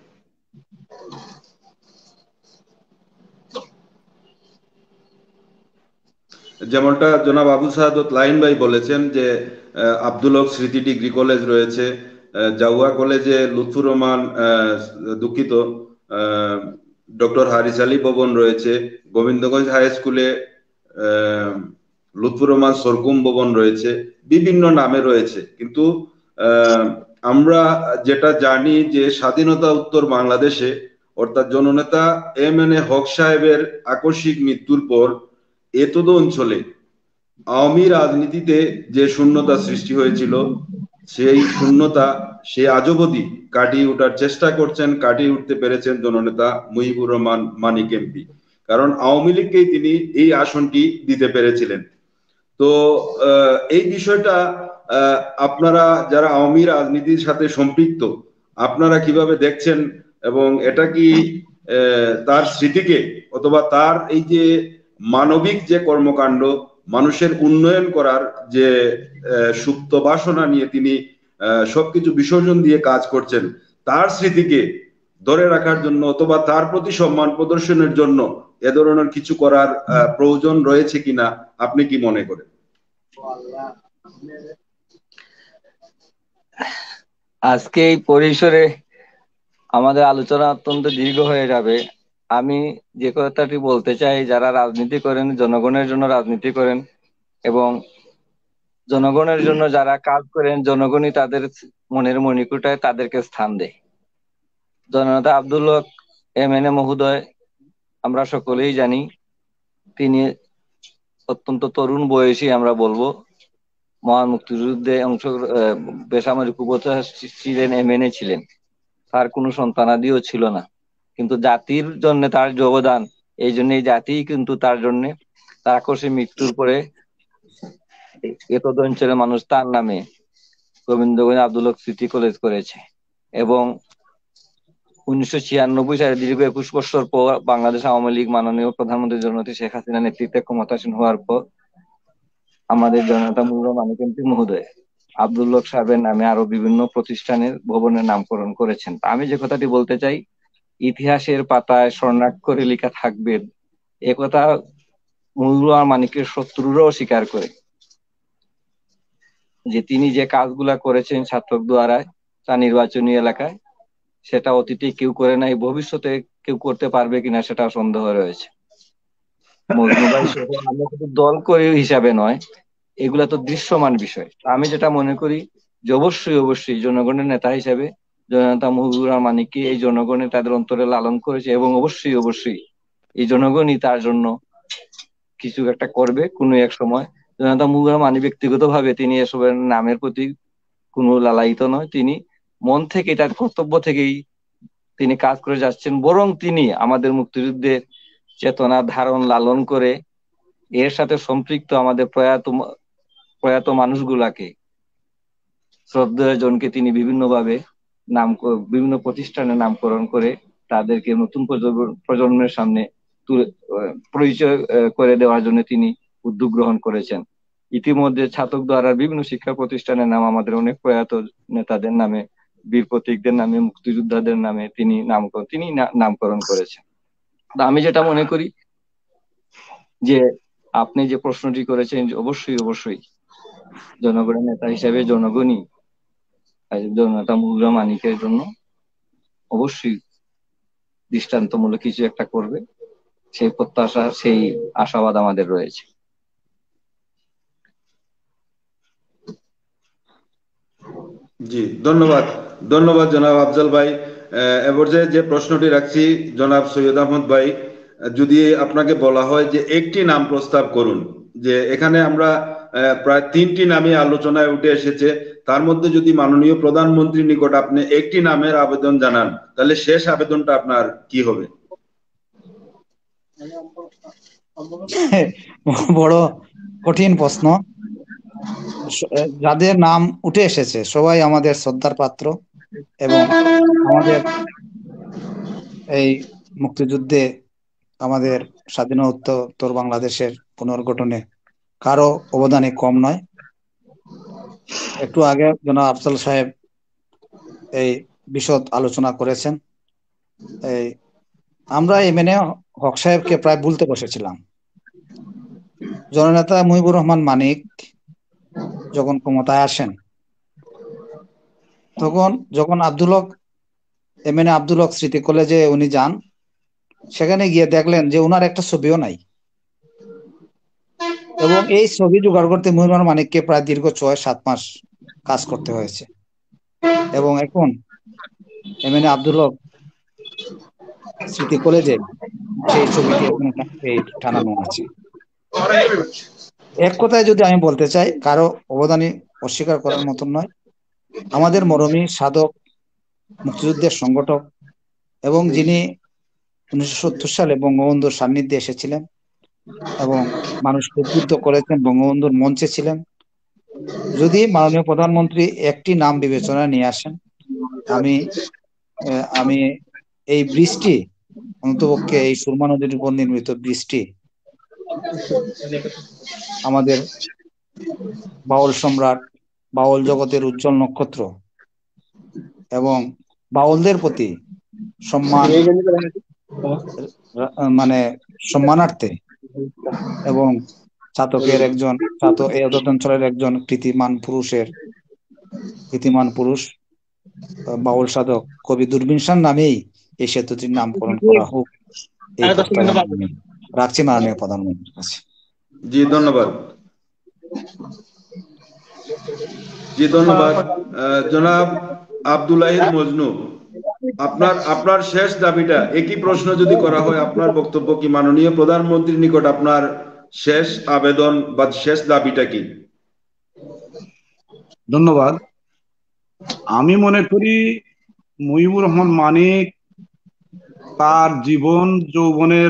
যেমনটা জনাব আবু সাহাদত লাইন ভাই বলেছেন যে আব্দুল হক স্মৃতি ডিগ্রি কলেজ রয়েছে, জাউয়া কলেজে লুৎফুর রহমান দুঃখিত ডক্টর হারিস আলী ভবন রয়েছে, গোবিন্দগঞ্জ হাই স্কুলে লুৎফুর রহমান সরকুম ভবন রয়েছে, বিভিন্ন নামে রয়েছে। কিন্তু আমরা যেটা জানি যে স্বাধীনতা উত্তর বাংলাদেশে অর্থাৎ জননেতা এম.এন.এ. হক সাহেবের আকস্মিক মৃত্যুর পর এতদ অঞ্চলে আওয়ামী রাজনীতিতে যে শূন্যতা সৃষ্টি হয়েছিল, সেই শূন্যতা সে আজ অবধি কাটিয়ে ওঠার চেষ্টা করছেন, কাটিয়ে উঠতে পেরেছেন জননেতা মুজিবুর রহমান মানিক এমপি। কারণ আওয়ামী লীগকেই তিনি এই আসনটি দিতে পেরেছিলেন। তো এই বিষয়টা আপনারা যারা আওয়ামী রাজনীতির সাথে সম্পৃক্ত, আপনারা কিভাবে দেখছেন এবং এটা কি তার স্মৃতিকে অথবা তার এই যে মানবিক যে কর্মকাণ্ড, মানুষের উন্নয়ন করার যে সুপ্ত বাসনা নিয়ে তিনি সবকিছু বিসর্জন দিয়ে কাজ করছেন, তার স্মৃতিকে ধরে রাখার জন্য অথবা তার প্রতি সম্মান প্রদর্শনের জন্য এ ধরনের কিছু করার প্রয়োজন রয়েছে কিনা আপনি কি মনে করেন? আজকে এই পরিসরে আমাদের আলোচনা অত্যন্ত দীর্ঘ হয়ে যাবে। আমি যে কথাটি বলতে চাই, যারা রাজনীতি করেন জনগণের জন্য রাজনীতি করেন এবং জনগণের জন্য যারা কাজ করেন, জনগণই তাদের মনের মণিকূটায় তাদেরকে স্থান দেয়। জননেতা আব্দুল হক এম.এন.এ. মহোদয় আমরা সকলেই জানি, তিনি অত্যন্ত তরুণ বয়সী আমরা বলবো, মহান মুক্তিযুদ্ধে বেসামরিক উপদেষ্টা ছিলেন, এম.এন.এ. ছিলেন, তার কোনো সন্তানাদিও ছিল না। কিন্তু জাতির জন্য তার যে অবদান, এই জন্য এই জাতি কিন্তু তার জন্য তার আকস্মিক মৃত্যুর পরে এতদ অঞ্চলের মানুষ তার নামে গোবিন্দগঞ্জ আব্দুল হক স্মৃতি কলেজ করেছে। এবং 1996 সালে দীর্ঘ 21 বছর পর বাংলাদেশ আওয়ামী লীগ মাননীয় প্রধানমন্ত্রী জননেত্রী শেখ হাসিনা নেতৃত্বে ক্ষমতাসীন হওয়ার পর আমাদের জননেতা মুজিবুর রহমান এমপি মহোদয় আব্দুল হক সাহেবের নামে আরো বিভিন্ন প্রতিষ্ঠানের ভবনের নামকরণ করেছেন। আমি যে কথাটি বলতে চাই, ইতিহাসের পাতায় স্বর্ণাক্ষরে লেখা থাকবে, একথা মুজিবুর রহমান মানিকের শত্রুরাও স্বীকার করে, যে তিনি যে কাজগুলা করেছেন ছাত্রক দ্বারা তার নির্বাচনী এলাকায়, সেটা অতীতে কেউ করে নাই, ভবিষ্যতে কেউ করতে পারবে কিনা সেটা সন্দেহ রয়েছে। মজনু ভাই সহ আমরা শুধু দল করে হিসাবে নয়, এগুলা তো দৃশ্যমান বিষয়। আমি যেটা মনে করি যে অবশ্যই জনগণের নেতা হিসেবে জননেতা মুজিবুর রহমান মানিককে এই জনগণের তাদের অন্তরে লালন করেছে এবং অবশ্যই এই জনগণই তার জন্য কিছু একটা করবে কোনো এক সময়। জননেতা মুজিবুর রহমান মানিক ব্যক্তিগতভাবে তিনি এসবের নামের প্রতি কোনো লালায়িত নয়, তিনি মন থেকে তার কর্তব্য থেকেই তিনি কাজ করে যাচ্ছেন। বরং তিনি আমাদের মুক্তিযুদ্ধের চেতনা ধারণ লালন করে এর সাথে সম্পৃক্ত আমাদের প্রয়াত মানুষগুলাকে শ্রদ্ধেয় জনকে তিনি বিভিন্নভাবে বিভিন্ন প্রতিষ্ঠানের নামকরণ করে তাদেরকে নতুন প্রজন্মের সামনে পরিচয় করে দেওয়ার জন্য তিনি উদ্যোগ গ্রহণ করেছেন। ইতিমধ্যে ছাতক দ্বারার বিভিন্ন শিক্ষা প্রতিষ্ঠানের নাম আমাদের অনেক প্রয়াত নেতাদের নামে, বীর প্রতীকদের নামে, মুক্তিযোদ্ধাদের নামে তিনি নামকরণ করেছেন। আমি যেটা মনে করি যে আপনি যে প্রশ্নটি করেছেন, অবশ্যই জনগণের নেতা হিসেবে জনগণই জননেতা মুজিবুর মানিকের জন্য অবশ্যই দৃষ্টান্তমূলক কিছু একটা করবে, সেই প্রত্যাশা, সেই আশাবাদ আমাদের রয়েছে। জি, ধন্যবাদ জনাব আফজাল ভাই। এবার যে প্রশ্নটি রাখছি জনাব সৈয়দ আহমদ ভাই, যদি আপনাকে বলা হয় যে একটি নাম প্রস্তাব করুন, যে এখানে আমরা প্রায় 3টি নামই আলোচনায় উঠে এসেছে, তার মধ্যে যদি মাননীয় প্রধানমন্ত্রীর নিকট আপনি একটি নামের আবেদন জানান, তাহলে শেষ আবেদনটা আপনার কি হবে? বড় কঠিন প্রশ্ন। যাদের নাম উঠে এসেছে সবাই আমাদের শ্রদ্ধার পাত্র এবং আমাদের এই মুক্তিযুদ্ধে, আমাদের স্বাধীনোত্তর বাংলাদেশের পুনর্গঠনে কারো অবদানে কম নয়। একটু আগে জনাব আফজাল সাহেব এই বিশদ আলোচনা করেছেন। আমরা এমএনএ হক সাহেবকে প্রায় ভুলতে বসেছিলাম। জননেতা মুজিবুর রহমান মানিক যখন ক্ষমতায় আসেন, যখন এমএনএ আব্দুল হক স্মৃতি কলেজে উনি যান, সেখানে গিয়ে দেখলেন যে উনার একটা ছবিও নাই, এবং এই ছবি জোগাড় করতে মুজিবুর রহমান মানিককে প্রায় দীর্ঘ 6-7 মাস কাজ করতে হয়েছে। এবং এখন এমএনএ আব্দুল হক স্মৃতি কলেজে সেই ছবিটি এখন টানানো আছে। এক কথায় যদি আমি বলতে চাই, কারো অবদানই অস্বীকার করার মতন নয়। আমাদের মরমী সাধক, মুক্তিযুদ্ধের সংগঠক, এবং যিনি 1970 সালে বঙ্গবন্ধুর সান্নিধ্যে এসেছিলেন এবং মানুষকে উদ্বুদ্ধ করেছেন, বঙ্গবন্ধুর মঞ্চে ছিলেন। যদি মাননীয় প্রধানমন্ত্রী একটি নাম বিবেচনায় নিয়ে আসেন, আমি এই ব্রিজটি, অন্তপক্ষে এই সুরমা নদীর উপর নির্মিত ব্রিজটি আমাদের বাউল সম্রাট, বাউল জগতের উজ্জ্বল নক্ষত্র এবং বাউলদের প্রতি সম্মানার্থে এবং এই অঞ্চলের একজন কৃতিমান পুরুষ বাউল সাধক কবি দূরবীন শাহর নামেই এই সেতুটির নামকরণ করা হোক, এই প্রস্তাব রাখছি মাননীয় প্রধানমন্ত্রীর কাছে। জি, ধন্যবাদ। জনাব আব্দুল ওয়াহিদ মজনু, আপনার শেষ দাবিটা, একই প্রশ্ন যদি করা হয়, আপনার বক্তব্য কি? মাননীয় প্রধানমন্ত্রীর নিকট আপনার শেষ আবেদন বা শেষ দাবিটা কি? ধন্যবাদ। আমি মনে করি মুজিবুর রহমান মানিক তার জীবন যৌবনের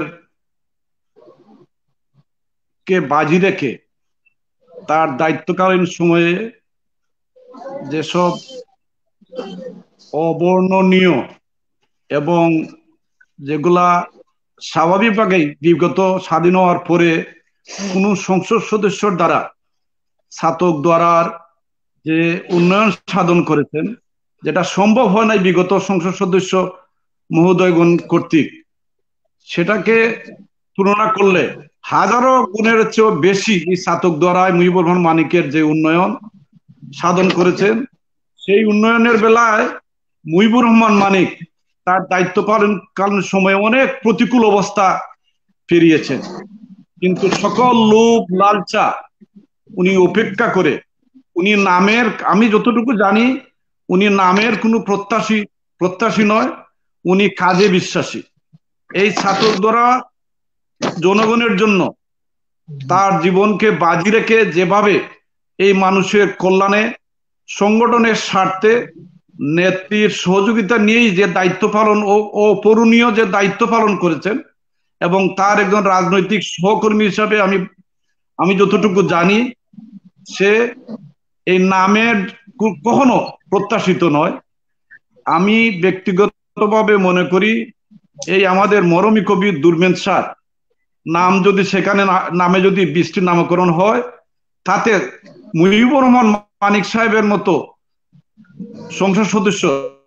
কে বাজি রেখে তার দায়িত্বকালীন সময়ে যেসব অবর্ণনীয় এবং যেগুলা স্বাভাবিকভাবেই বিগত স্বাধীন হওয়ার পরে কোন সংসদ সদস্যর দ্বারা, ছাতক দ্বারার যে উন্নয়ন সাধন করেছেন, যেটা সম্ভব হয় নাই বিগত সংসদ সদস্য মহোদয়গণ কর্তৃক, সেটাকে তুলনা করলে হাজারো গুণের চেয়েও বেশি এই ছাতক দ্বারায় মুজিবুর রহমান মানিকের যে উন্নয়ন সাধন করেছেন, সেই উন্নয়নের বেলায় মুজিবুর রহমান মানিক তার দায়িত্ব পালনকালীন সময়ে অনেক প্রতিকূল অবস্থা পেরিয়েছেন, কিন্তু সকল লোভ লালসা উনি উপেক্ষা করে, উনি নামের, আমি যতটুকু জানি, উনি নামের কোনো প্রত্যাশী নয়, উনি কাজে বিশ্বাসী। এই ছাত্র দ্বারা জনগণের জন্য তার জীবনকে বাজি রেখে যেভাবে এই মানুষের কল্যাণে, সংগঠনের স্বার্থে নেত্রীর সহযোগিতা নিয়েই যে দায়িত্ব পালন ও অপূরণীয় যে দায়িত্ব পালন করেছেন, এবং তার একজন রাজনৈতিক সহকর্মী হিসাবে আমি যতটুকু জানি, সে এই নামের কখনো প্রত্যাশিত নয়। আমি ব্যক্তিগতভাবে মনে করি এই আমাদের মরমী কবি দুর্মেন স্যার নাম যদি সেখানে নামে যদি 20টি নামকরণ হয়, তাতে মুজিবুর রহমান মানিক সাহেবের মতো সংসদ সদস্য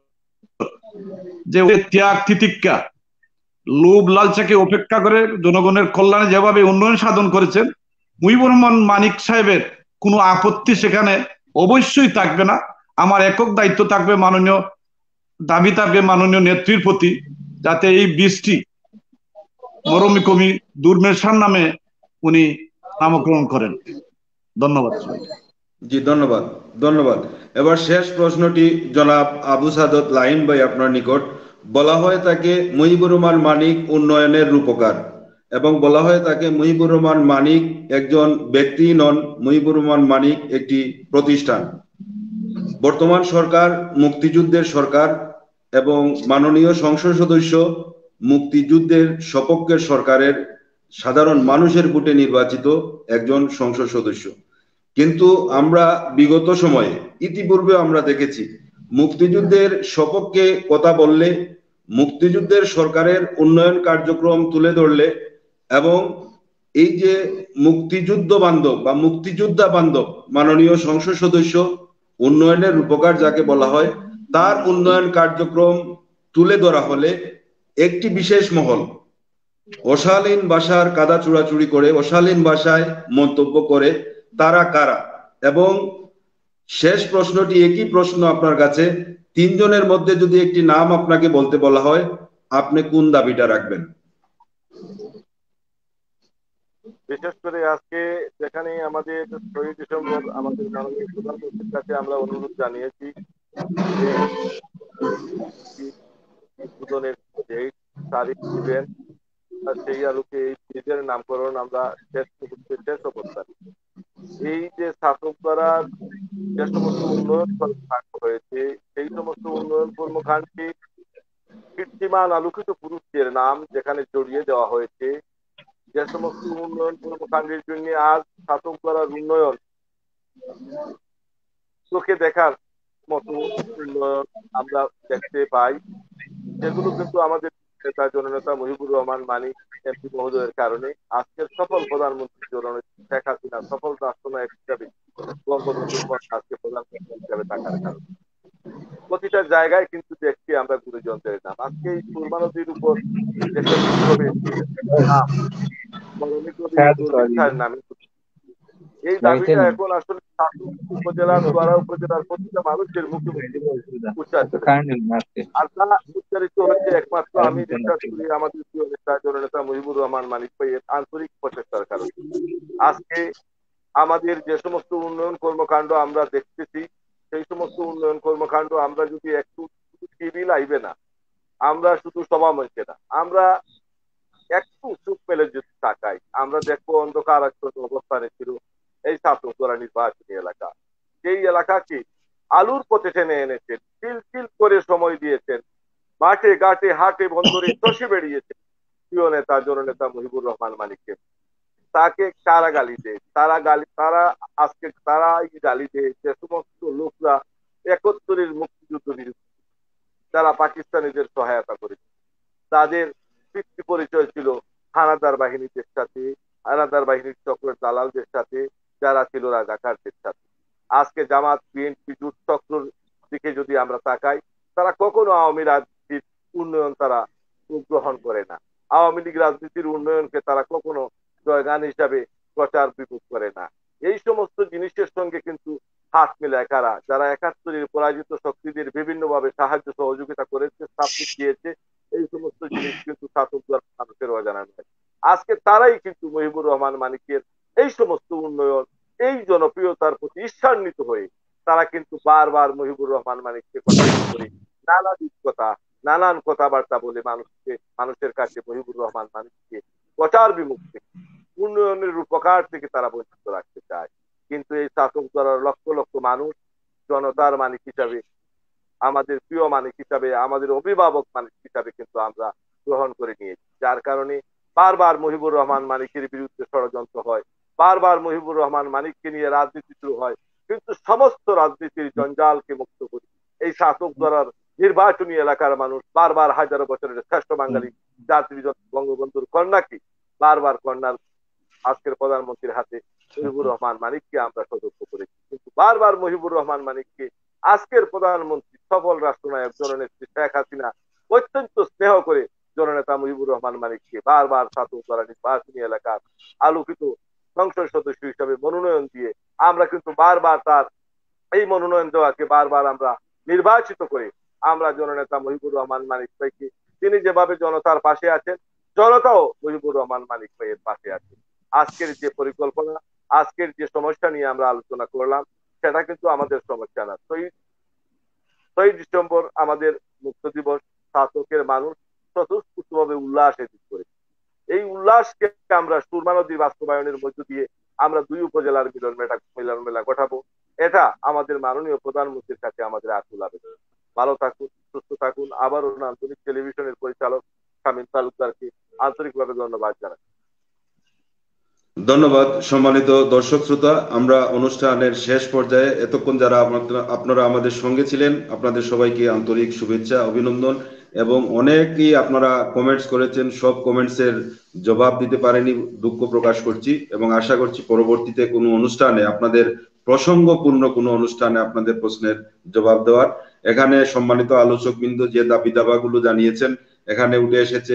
যে ত্যাগ তিতিক্ষা লোভ লালচাকে উপেক্ষা করে জনগণের কল্যাণে যেভাবে উন্নয়ন সাধন করেছেন, মুজিবুর রহমান মানিক সাহেবের কোনো আপত্তি সেখানে অবশ্যই থাকবে না। আমার একক দায়িত্ব থাকবে, দাবি থাকবে মাননীয় নেত্রীর প্রতি, যাতে এই 20টি মরমী কবি দুর্মের স্যার নামে উনি নামকরণ করেন। ধন্যবাদ সবাইকে। জি ধন্যবাদ, ধন্যবাদ। এবার শেষ প্রশ্নটি জনাব আবু সাদত লাহিম ভাই আপনার নিকট। বলা হয় তাকে মুজিবুর রহমান মানিক উন্নয়নের রূপকার, এবং বলা হয় তাকে মুজিবুর রহমান মানিক একজন ব্যক্তি নন, মুজিবুর রহমান মানিক একটি প্রতিষ্ঠান। বর্তমান সরকার মুক্তিযুদ্ধের সরকার এবং মাননীয় সংসদ সদস্য মুক্তিযুদ্ধের সপক্ষের সরকারের সাধারণ মানুষের ভোটে নির্বাচিত একজন সংসদ সদস্য। কিন্তু আমরা বিগত সময়ে ইতিপূর্বে আমরা দেখেছি মুক্তিযুদ্ধের সপক্ষে কথা বললে, মুক্তিযুদ্ধের সরকারের উন্নয়ন কার্যক্রম তুলে ধরলে, এবং এই যে মুক্তিযুদ্ধ বান্ধব বা মুক্তিযোদ্ধা বান্ধব মাননীয় সংসদ সদস্য উন্নয়নের রূপকার যাকে বলা হয়, তার উন্নয়ন কার্যক্রম তুলে ধরা হলে একটি বিশেষ মহল অশালীন ভাষার কাদা চূড়াচুড়ি করে, অশালীন ভাষায় মন্তব্য করে। তারা কারা? এবং শেষ প্রশ্নটি একই প্রশ্ন আপনার কাছে, 3 জনের মধ্যে যদি একটি নাম আপনাকে বলতে বলা হয়, আপনি কোন দাবিটা রাখবেন? বিশেষ করে আজকে যেখানে আমাদের 6 ডিসেম্বর আমাদের মাননীয় প্রধানমন্ত্রীর কাছে আমরা অনুরোধ জানিয়েছি যে উদ্বোধনের যে তারিখ দিবেন, সেই আলোকে এই ব্রিজের নামকরণ আমরা শেষ মুহূর্তে শেষ অবস্থায় এই যে শাসক দ্বারা যে সমস্ত উন্নয়ন কর্মকাণ্ড হয়েছে, সেই সমস্ত উন্নয়ন কর্মকাণ্ডে কীর্তিমান আলোকিত পুরুষদের নাম যেখানে জড়িয়ে দেওয়া হয়েছে, যে সমস্ত উন্নয়ন কর্মকাণ্ডের জন্য আজ শাসক দ্বারা উন্নয়ন চোখে দেখার মতো উন্নয়ন আমরা দেখতে পাই, সেগুলো কিন্তু আমাদের নেতা জননেতা মুজিবুর রহমান মানিক এমপি মহোদয়ের কারণে আজকের সফল প্রধানমন্ত্রী জননেত্রী শেখ হাসিনা সফল রাষ্ট্রনায়ক হিসাবে বঙ্গবন্ধুর পর আজকে প্রধানমন্ত্রী হিসাবে থাকার কারণে প্রতিটা জায়গায় কিন্তু দেখছি আমরা গুরুজনদের নাম। আজকে এই সুরমা নদীর উপর দেশের বিপ্লবে নাম মরমী কবি দুর্মেন স্যারের নামে, এই দাবিটা এখন আসলে উপজেলার চুয়াড়া উপজেলার প্রতিটা মানুষের মুখে মুখে উচ্চারিত, আর তা উচ্চারিত হচ্ছে একমাত্র আমি বিশ্বাস করি আমাদের প্রিয় নেতা জননেতা মুজিবুর রহমান মানিক ভাইয়ের আন্তরিক প্রচেষ্টার কারণে। আজকে আমাদের যে সমস্ত উন্নয়ন কর্মকাণ্ড আমরা দেখতেছি, সেই সমস্ত উন্নয়ন কর্মকাণ্ড আমরা যদি একটু টিভি লাইবে না, আমরা শুধু সভা মঞ্চে না, আমরা একটু চোখ মেলে যদি তাকাই, আমরা দেখবো অন্ধকার অবস্থানে ছিল এই ছাত্ররা নির্বাচনী এলাকা। সেই এলাকাকে আলুর পথে টেনে এনেছেন, চিল করে সময় দিয়েছেন, মাঠে ঘাটে হাটে বন্দরে চষে বেরিয়েছেন প্রিয় নেতা জননেতা মুজিবুর রহমান মানিককে। তাকে কারা গালি দেয়? তারা আজকে তারা গালি দেয় যে সমস্ত লোকরা 71-এর মুক্তিযুদ্ধ বিরোধী, যারা পাকিস্তানিদের সহায়তা করেছে, তাদের পিতৃ পরিচয় ছিল হানাদার বাহিনীদের সাথে, হানাদার বাহিনীর চক্রের দালালদের সাথে, যারা ছিল রাজাকারদের সাথে। আজকে জামাত বিএনপি জোট চক্রের দিকে যদি আমরা তাকাই, তারা কখনো আওয়ামী রাজনীতির উন্নয়ন তারা গ্রহণ করে না, আওয়ামী লীগ রাজনীতির উন্নয়নকে তারা কখনো জয়গান হিসাবে প্রচার বিপুল করে না। এই সমস্ত জিনিসের সঙ্গে কিন্তু হাত মেলায় কারা? যারা 71-এর পরাজিত শক্তিদের বিভিন্নভাবে সাহায্য সহযোগিতা করেছে, সাপোর্ট দিয়েছে, এই সমস্ত জিনিস কিন্তু ছাত্রদের মানুষের অজানা নয়। আজকে তারাই কিন্তু মুজিবুর রহমান মানিকের এই সমস্ত উন্নয়ন, এই জনপ্রিয়তার প্রতি ঈর্ষান্বিত হয়ে তারা কিন্তু বারবার মুজিবুর রহমান মানিককে কথা করে নানা কথা, নানান কথাবার্তা বলে মানুষের কাছে মুজিবুর রহমান মানিককে প্রচার বিমুক্তি উন্নয়নের রূপকার থেকে তারা বঞ্চিত রাখতে চায়। কিন্তু এই শাসক দলের লক্ষ লক্ষ মানুষ জনতার মানিক হিসাবে, আমাদের প্রিয় মানিক হিসাবে, আমাদের অভিভাবক মানিক হিসাবে কিন্তু আমরা গ্রহণ করে নিয়েছি, যার কারণে বারবার মুহিবুর রহমান মানিকের বিরুদ্ধে ষড়যন্ত্র হয়, বারবার মুহিবুর রহমান মানিককে নিয়ে রাজনীতি শুরু হয়, কিন্তু সমস্ত রাজনীতির জঞ্জালকে মুক্ত করি এই শাসক দ্বারার নির্বাচনী এলাকার মানুষ বারবার হাজারো বছরের শ্রেষ্ঠ বাঙালি জাতির বঙ্গবন্ধুর কন্যাকে বারবার কন্যার আজকের প্রধানমন্ত্রীর হাতে মুহিবুর রহমান মানিককে আমরা সতর্ক করেছি, কিন্তু বারবার মুহিবুর রহমান মানিককে আজকের প্রধানমন্ত্রী সফল রাষ্ট্রনায়ক জননেত্রী শেখ হাসিনা অত্যন্ত স্নেহ করে জননেতা মুহিবুর রহমান মানিককে বারবার শাসক দ্বারা নির্বাচনী এলাকার আলোকিত সংসদ সদস্য হিসাবে মনোনয়ন দিয়ে আমরা কিন্তু বারবার তার এই মনোনয়ন দেওয়াকে বারবার আমরা নির্বাচিত করে আমরা জননেতা মুহিবুর রহমান মানিক ভাইকে, তিনি যেভাবে জনতার পাশে আছেন, জনতাও মুহিবুর রহমান মানিক ভাইয়ের পাশে আছে। আজকের যে পরিকল্পনা, আজকের যে সমস্যা নিয়ে আমরা আলোচনা করলাম, সেটা কিন্তু আমাদের সমস্যা না। 6 ডিসেম্বর আমাদের মুক্ত দিবস, শাসকের মানুষ স্বতঃস্ফূর্তভাবে উল্লাসে দিক করে এই উল্লাসকে আমরা সুরমা নদী বাস্তবায়নের মধ্য দিয়ে আমরা 2 উপজেলার মিলন মেলা ঘটাবো। এটা আমাদের মাননীয় প্রধানমন্ত্রীর কাছে আমাদের আকুল আবেদন। ভালো থাকুন, সুস্থ থাকুন। আবারও আন্তরিক টেলিভিশনের পরিচালক শামীম তালুকদারকে আন্তরিকভাবে ধন্যবাদ জানাই। ধন্যবাদ সম্মানিত দর্শক শ্রোতা, আমরা অনুষ্ঠানের শেষ পর্যায়ে, এতক্ষণ যারা আপনারা আমাদের সঙ্গে ছিলেন আপনাদের সবাইকে আন্তরিক শুভেচ্ছা, অভিনন্দন, এবং অনেকেই আপনারা কমেন্টস করেছেন, সব কমেন্টসের জবাব দিতে পারেনি, দুঃখ প্রকাশ করছি, এবং আশা করছি পরবর্তীতে কোনো অনুষ্ঠানে আপনাদের প্রসঙ্গপূর্ণ কোনো অনুষ্ঠানে আপনাদের প্রশ্নের জবাব দেওয়ার। এখানে সম্মানিত আলোচকবৃন্দ যে দাবি দাবাগুলো জানিয়েছেন, এখানে উঠে এসেছে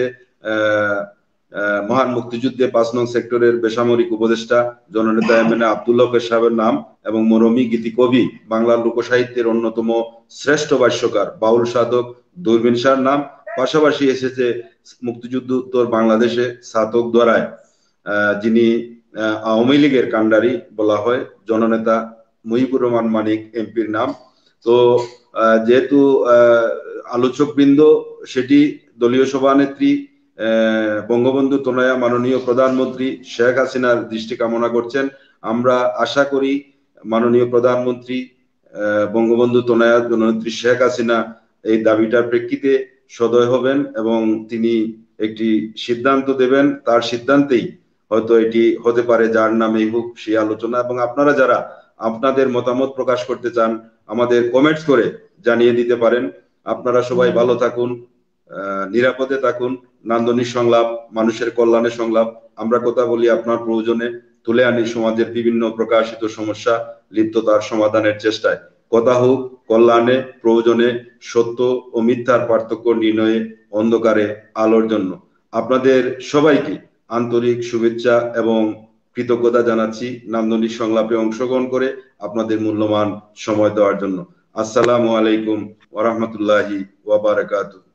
মহান মুক্তিযুদ্ধে 5 নং সেক্টরের বেসামরিক উপদেষ্টা জননেতা এমএনএ আব্দুল্লাহ সাহেবের নাম, এবং মরমী গীতিকবি বাংলা লোকসাহিত্যের অন্যতম শ্রেষ্ঠ ভাষ্যকার বাউল সাধক দূরবীন শাহর নাম। পাশাপাশি এসেছে মুক্তিযুদ্ধ উত্তর বাংলাদেশে ছাতক দ্বারায় যিনি আওয়ামী লীগের কাণ্ডারি বলা হয় জননেতা মুহিবুর রহমান মানিক এমপির নাম। তো যেহেতু আলোচকবৃন্দ সেটি দলীয় সভানেত্রী বঙ্গবন্ধু তনয়া মাননীয় প্রধানমন্ত্রী শেখ হাসিনার দৃষ্টি কামনা করছেন, আমরা আশা করি মাননীয় প্রধানমন্ত্রী বঙ্গবন্ধু তনয়া জননেত্রী শেখ হাসিনা এই দাবিটার প্রেক্ষিতে সদয় হবেন এবং তিনি একটি সিদ্ধান্ত দেবেন। তার সিদ্ধান্তেই হয়তো এটি হতে পারে যার নামেই হোক সেই আলোচনা। এবং আপনারা যারা আপনাদের মতামত প্রকাশ করতে চান আমাদের কমেন্টস করে জানিয়ে দিতে পারেন। আপনারা সবাই ভালো থাকুন, নিরাপদে থাকুন। নান্দনিক সংলাপ মানুষের কল্যাণে সংলাপ, আমরা কথা বলি আপনার প্রয়োজনে, তুলে আনি সমাজের বিভিন্ন প্রকাশিত সমস্যা, লিপ্ততার সমাধানের চেষ্টায়। কথা হোক কল্যাণে, প্রয়োজনে, সত্য ও মিথ্যার পার্থক্য নির্ণয়ে, অন্ধকারে আলোর জন্য। আপনাদের সবাইকে আন্তরিক শুভেচ্ছা এবং কৃতজ্ঞতা জানাচ্ছি নান্দনিক সংলাপে অংশগ্রহণ করে আপনাদের মূল্যবান সময় দেওয়ার জন্য। আসসালামু আলাইকুম ওয়া রাহমাতুল্লাহি ওয়া বারাকাতুহু।